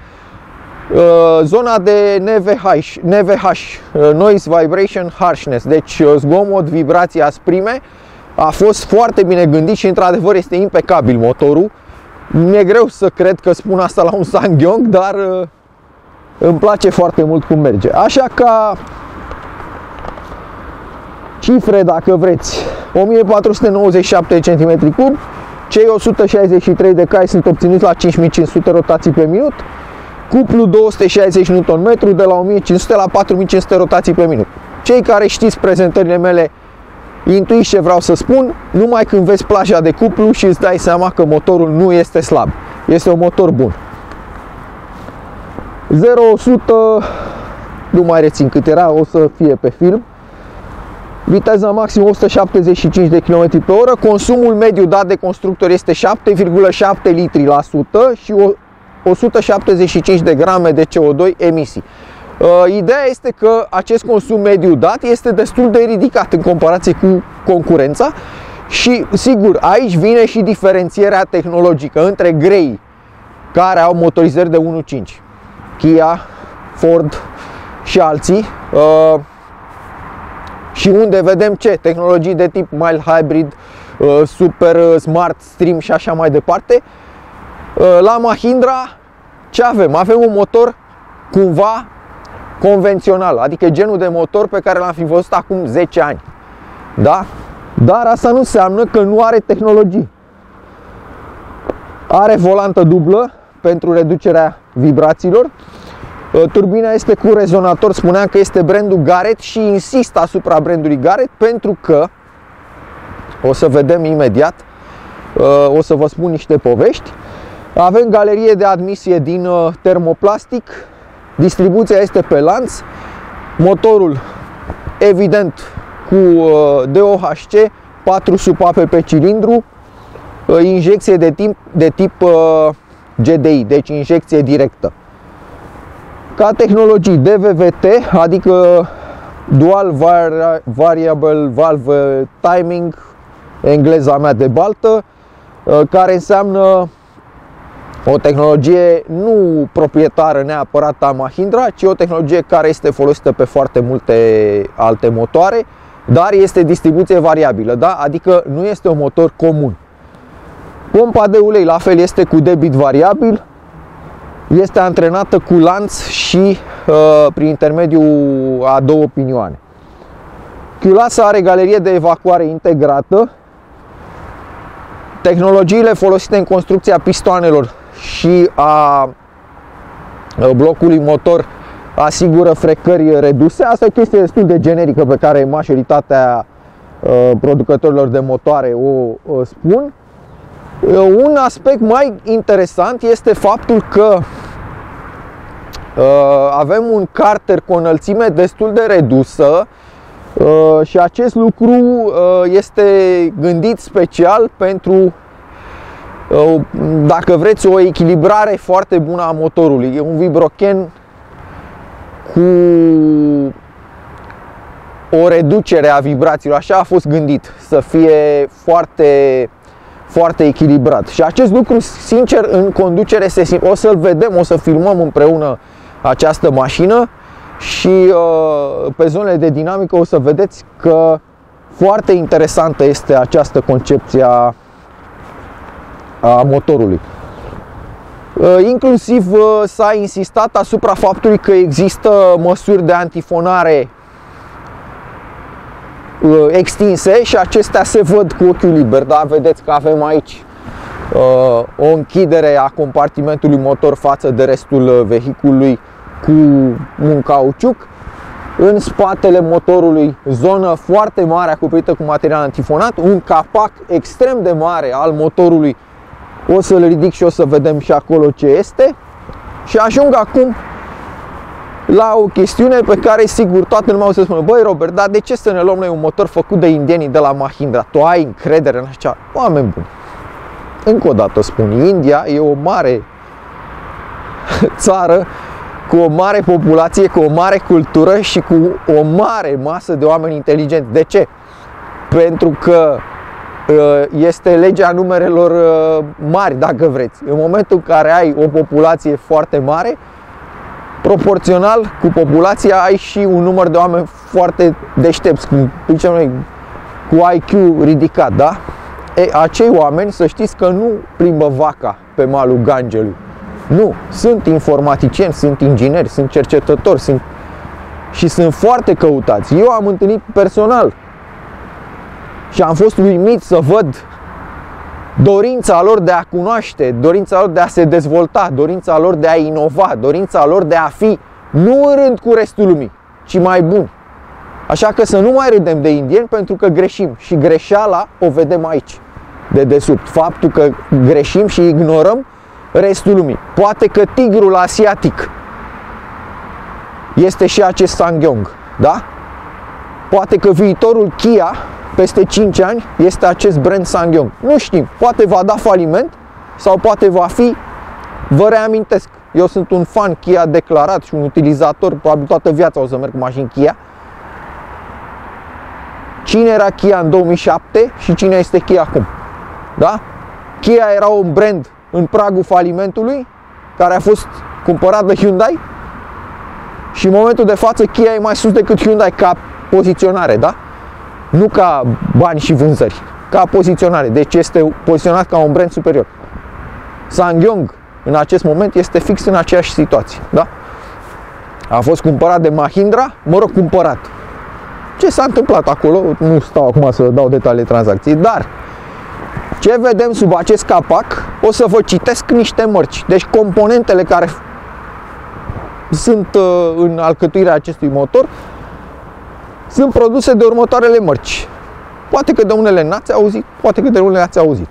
zona de N V H, N V H, Noise Vibration Harshness, deci zgomot, vibrații asprime, a fost foarte bine gândit și într-adevăr este impecabil motorul. Mi-e greu să cred că spun asta la un SsangYong, dar îmi place foarte mult cum merge. Așa ca cifre, dacă vreți, o mie patru sute nouăzeci și șapte de centimetri cub, cei o sută șaizeci și trei de cai sunt obținuți la cinci mii cinci sute rotații pe minut, cuplu două sute șaizeci newton metri de la o mie cinci sute la patru mii cinci sute rotații pe minut. Cei care știți prezentările mele, intuiți ce vreau să spun, numai când vezi plaja de cuplu și îți dai seama că motorul nu este slab, este un motor bun. zero la o sută, nu mai rețin cât era, o să fie pe film. Viteza maximă o sută șaptezeci și cinci de kilometri pe oră, consumul mediu dat de constructor este șapte virgulă șapte litri la sută și o sută șaptezeci și cinci de grame de C O doi emisii. Ideea este că acest consum mediu dat este destul de ridicat în comparație cu concurența și, sigur, aici vine și diferențierea tehnologică între grei care au motorizări de unu virgulă cinci, Kia, Ford și alții, și unde vedem ce? Tehnologii de tip mild hybrid, super smart stream și așa mai departe. La Mahindra ce avem? Avem un motor cumva convențional, adică genul de motor pe care l-am fi văzut acum zece ani. Da? Dar asta nu înseamnă că nu are tehnologii. Are volantă dublă pentru reducerea vibrațiilor. Turbina este cu rezonator, spuneam că este brandul Garrett și insist asupra brandului Garrett pentru că, o să vedem imediat, o să vă spun niște povești. Avem galerie de admisie din termoplastic, distribuția este pe lanț, motorul evident cu D O H C, patru supape pe cilindru, injecție de tip, de tip G D I, deci injecție directă. Ca tehnologii D V V T, adică Dual Variable Valve Timing, engleza mea de baltă, care înseamnă o tehnologie nu proprietară neapărat a Mahindra, ci o tehnologie care este folosită pe foarte multe alte motoare, dar este distribuție variabilă, da? Adică nu este un motor comun. Pompa de ulei la fel este cu debit variabil, este antrenată cu lanț și uh, prin intermediul a două pinioane. Chiulasa are galerie de evacuare integrată. Tehnologiile folosite în construcția pistoanelor și a blocului motor asigură frecări reduse. Asta e o chestie destul de generică pe care majoritatea uh, producătorilor de motoare o uh, spun. Un aspect mai interesant este faptul că uh, avem un carter cu o înălțime destul de redusă uh, și acest lucru uh, este gândit special pentru, uh, dacă vreți, o echilibrare foarte bună a motorului. E un Vibrochen cu o reducere a vibrațiilor, așa a fost gândit, să fie foarte foarte echilibrat. Și acest lucru, sincer, în conducere se simte. O să-l vedem, o să filmăm împreună această mașină și uh, pe zonele de dinamică o să vedeți că foarte interesantă este această concepție a, a motorului. Uh, inclusiv uh, s-a insistat asupra faptului că există măsuri de antifonare extinse și acestea se văd cu ochiul liber, da? Vedeți că avem aici uh, o închidere a compartimentului motor față de restul vehiculului cu un cauciuc. În spatele motorului zonă foarte mare acoperită cu material antifonat, un capac extrem de mare al motorului. O să-l ridic și o să vedem și acolo ce este. Și ajung acum la o chestiune pe care, sigur, toată lumea o să spună: băi, Robert, dar de ce să ne luăm noi un motor făcut de indienii de la Mahindra? Tu ai încredere în așa? Oameni buni, încă o dată spun, India e o mare țară cu o mare populație, cu o mare cultură și cu o mare masă de oameni inteligenți. De ce? Pentru că este legea numerelor mari, dacă vreți. În momentul în care ai o populație foarte mare, proporțional cu populația ai și un număr de oameni foarte deștepți, cu, cu I Q ridicat, da? E, acei oameni, să știți că nu plimbă vaca pe malul Gangelui. Nu, sunt informaticieni, sunt ingineri, sunt cercetători, sunt și sunt foarte căutați. Eu am întâlnit personal și am fost uimit să văd dorința lor de a cunoaște, dorința lor de a se dezvolta, dorința lor de a inova, dorința lor de a fi nu în rând cu restul lumii, ci mai buni. Așa că să nu mai râdem de indieni, pentru că greșim și greșeala o vedem aici, de desubt. Faptul că greșim și ignorăm restul lumii. Poate că tigrul asiatic este și acest SsangYong, da? Poate că viitorul Kia peste cinci ani este acest brand SsangYong. Nu știm, poate va da faliment sau poate va fi. Vă reamintesc, eu sunt un fan Kia declarat și un utilizator, probabil toată viața o să merg cu mașini Kia. Cine era Kia în două mii șapte și cine este Kia acum? Da? Kia era un brand în pragul falimentului, care a fost cumpărat de Hyundai și în momentul de față Kia e mai sus decât Hyundai ca poziționare, da? Nu ca bani și vânzări, ca poziționare. Deci este poziționat ca un brand superior. SsangYong în acest moment este fix în aceeași situație, da? A fost cumpărat de Mahindra, mă rog, cumpărat. Ce s-a întâmplat acolo? Nu stau acum să dau detalii tranzacției, dar ce vedem sub acest capac, o să vă citesc niște mărci. Deci componentele care sunt în alcătuirea acestui motor sunt produse de următoarele mărci. Poate că de unele n-ați auzit, poate că de unele ați auzit.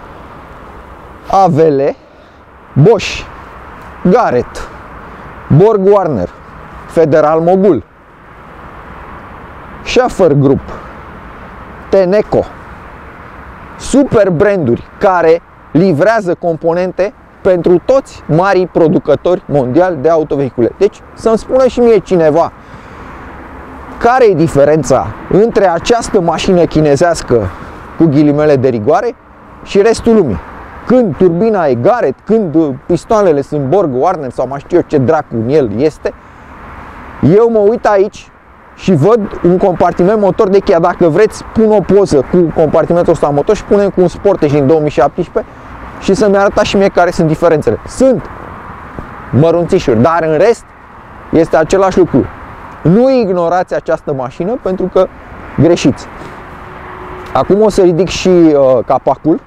A V L, Bosch, Garrett, Borg Warner, Federal Mogul, Schaeffler Group, Tenneco. Super branduri care livrează componente pentru toți marii producători mondiali de autovehicule. Deci să-mi spună și mie cineva care e diferența între această mașină chinezească cu ghilimele de rigoare și restul lumii. Când turbina e Garrett, când pistoanele sunt Borg, Warner sau mai știu eu ce dracu în el este, eu mă uit aici și văd un compartiment motor de Kia. Dacă vreți, pun o poză cu compartimentul ăsta motor și punem cu un Sportage din două mii șaptesprezece și să-mi arătați și mie care sunt diferențele. Sunt mărunțișuri, dar în rest este același lucru. Nu ignorați această mașină pentru că greșiți. Acum o să ridic și uh, capacul.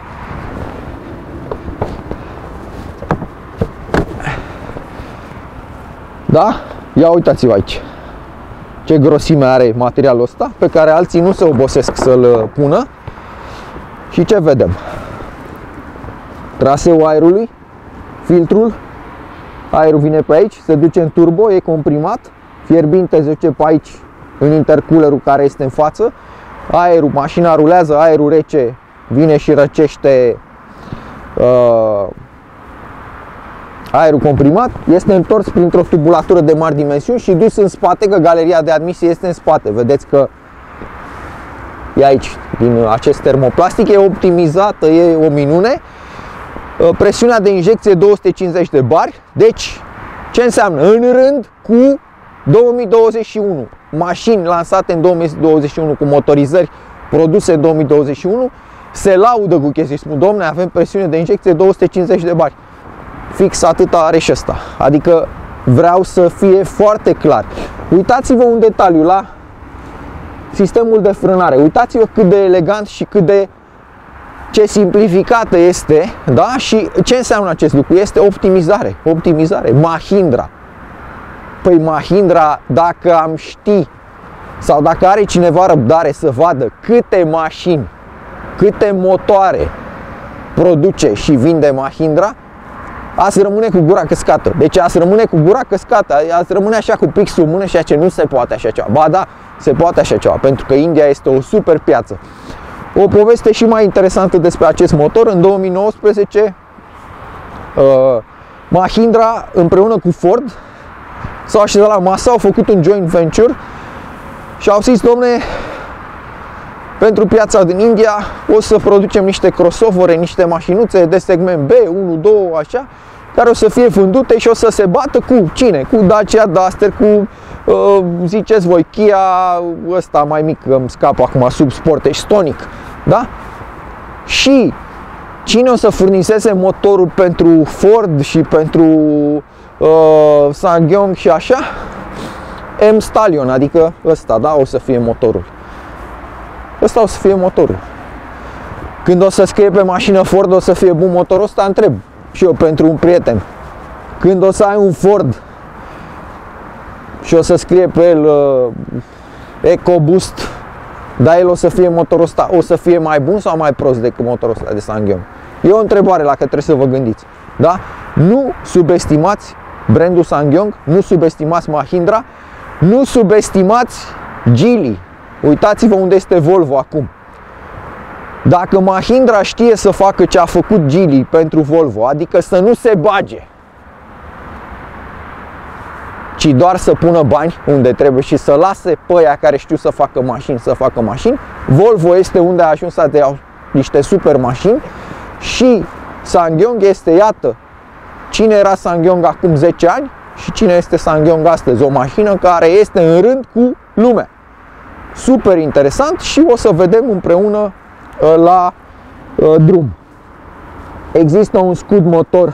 Da? Ia uitați-vă aici ce grosime are materialul ăsta, pe care alții nu se obosesc să-l pună. Și ce vedem? Traseul aerului, filtrul, aerul vine pe aici, se duce în turbo, e comprimat, fierbinte se duce pe aici în intercoolerul care este în față, aerul, mașina rulează, aerul rece vine și răcește uh, aerul comprimat, este întors printr-o tubulatură de mari dimensiuni și dus în spate, că galeria de admisie este în spate. Vedeți că e aici, din acest termoplastic, e optimizată, e o minune. Presiunea de injecție două sute cincizeci de bari. Deci, ce înseamnă? În rând cu două mii douăzeci și unu, mașini lansate în două mii douăzeci și unu cu motorizări produse în două mii douăzeci și unu, se laudă cu chestii, spun, domne, avem presiune de injecție două sute cincizeci de bari. Fix atâta are și ăsta. Adică vreau să fie foarte clar. Uitați-vă un detaliu la sistemul de frânare. Uitați-vă cât de elegant și cât de ce simplificată este, da? Și ce înseamnă acest lucru? Este optimizare. Optimizare. Mahindra. Păi Mahindra, dacă am ști sau dacă are cineva răbdare să vadă câte mașini, câte motoare produce și vinde Mahindra, ați rămâne cu gura căscată. Deci ați rămâne cu gura căscată, ați rămâne așa cu pixul în mână și ce nu se poate așa ceva. Ba da, se poate așa ceva, pentru că India este o super piață. O poveste și mai interesantă despre acest motor: în două mii nouăsprezece uh, Mahindra împreună cu Ford s-au așezat la masă, au făcut un joint venture și au zis, domne, pentru piața din India o să producem niște crossovere, niște mașinuțe de segment B, unu, doi, așa, care o să fie vândute și o să se bată cu cine? Cu Dacia Duster, cu, uh, ziceți voi, Kia ăsta mai mic, îmi scap acum, sub Sportage, Stonic, da? Și cine o să furnizeze motorul pentru Ford și pentru uh, SsangYong și așa? M-Stallion, adică ăsta, da, o să fie motorul. Ăsta o să fie motorul. Când o să scrie pe mașină Ford, o să fie bun motorul ăsta? Întreb și eu pentru un prieten. Când o să ai un Ford și o să scrie pe el uh, EcoBoost, dar el o să fie motorul ăsta, o să fie mai bun sau mai prost decât motorul ăsta de SsangYong? E o întrebare la care trebuie să vă gândiți. Da? Nu subestimați brandul SsangYong, nu subestimați Mahindra, nu subestimați Geely. Uitați-vă unde este Volvo acum. Dacă Mahindra știe să facă ce a făcut Geely pentru Volvo, adică să nu se bage, ci doar să pună bani unde trebuie și să lase pe aia care știu să facă mașini să facă mașini, Volvo este unde a ajuns să dea niște super mașini. Și SsangYong este, iată, cine era SsangYong acum zece ani și cine este SsangYong astăzi. O mașină care este în rând cu lumea. Super interesant și o să vedem împreună uh, la uh, drum. Există un scud motor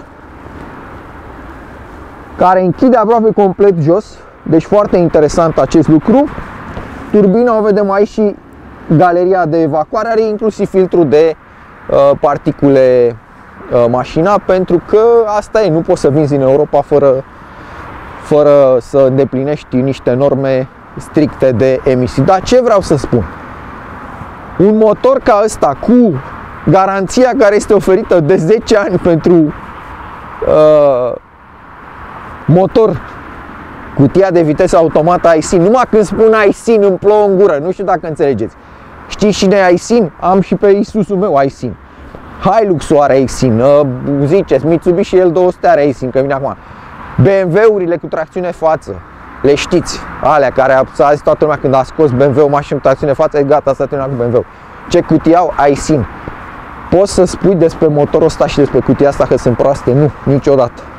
care închide aproape complet jos, deci foarte interesant acest lucru. Turbina o vedem aici și galeria de evacuare, are inclusiv filtrul de uh, particule uh, mașina, pentru că asta e, nu poți să vinzi în Europa fără, fără să îndeplinești niște norme stricte de emisii. Dar ce vreau să spun? Un motor ca ăsta, cu garanția care este oferită de zece ani pentru uh, motor, cutia de viteză automată Aisin. Numai când spun Aisin îmi plouă în gură, nu știu dacă înțelegeți. Știți cine e Aisin? Am și pe Isuzu meu Aisin. Hilux-ul are Aisin, uh, ziceți, Mitsubishi L două sute are Aisin, că vine acum. B M W-urile cu tracțiune față, le știți, alea care a zis toată lumea când a scos B M W-ul mașină cu tracțiune față, e gata, asta terminat cu B M W. Ce cutii au? iSIN. Poți să spui despre motorul ăsta și despre cutia asta că sunt proaste? Nu, niciodată.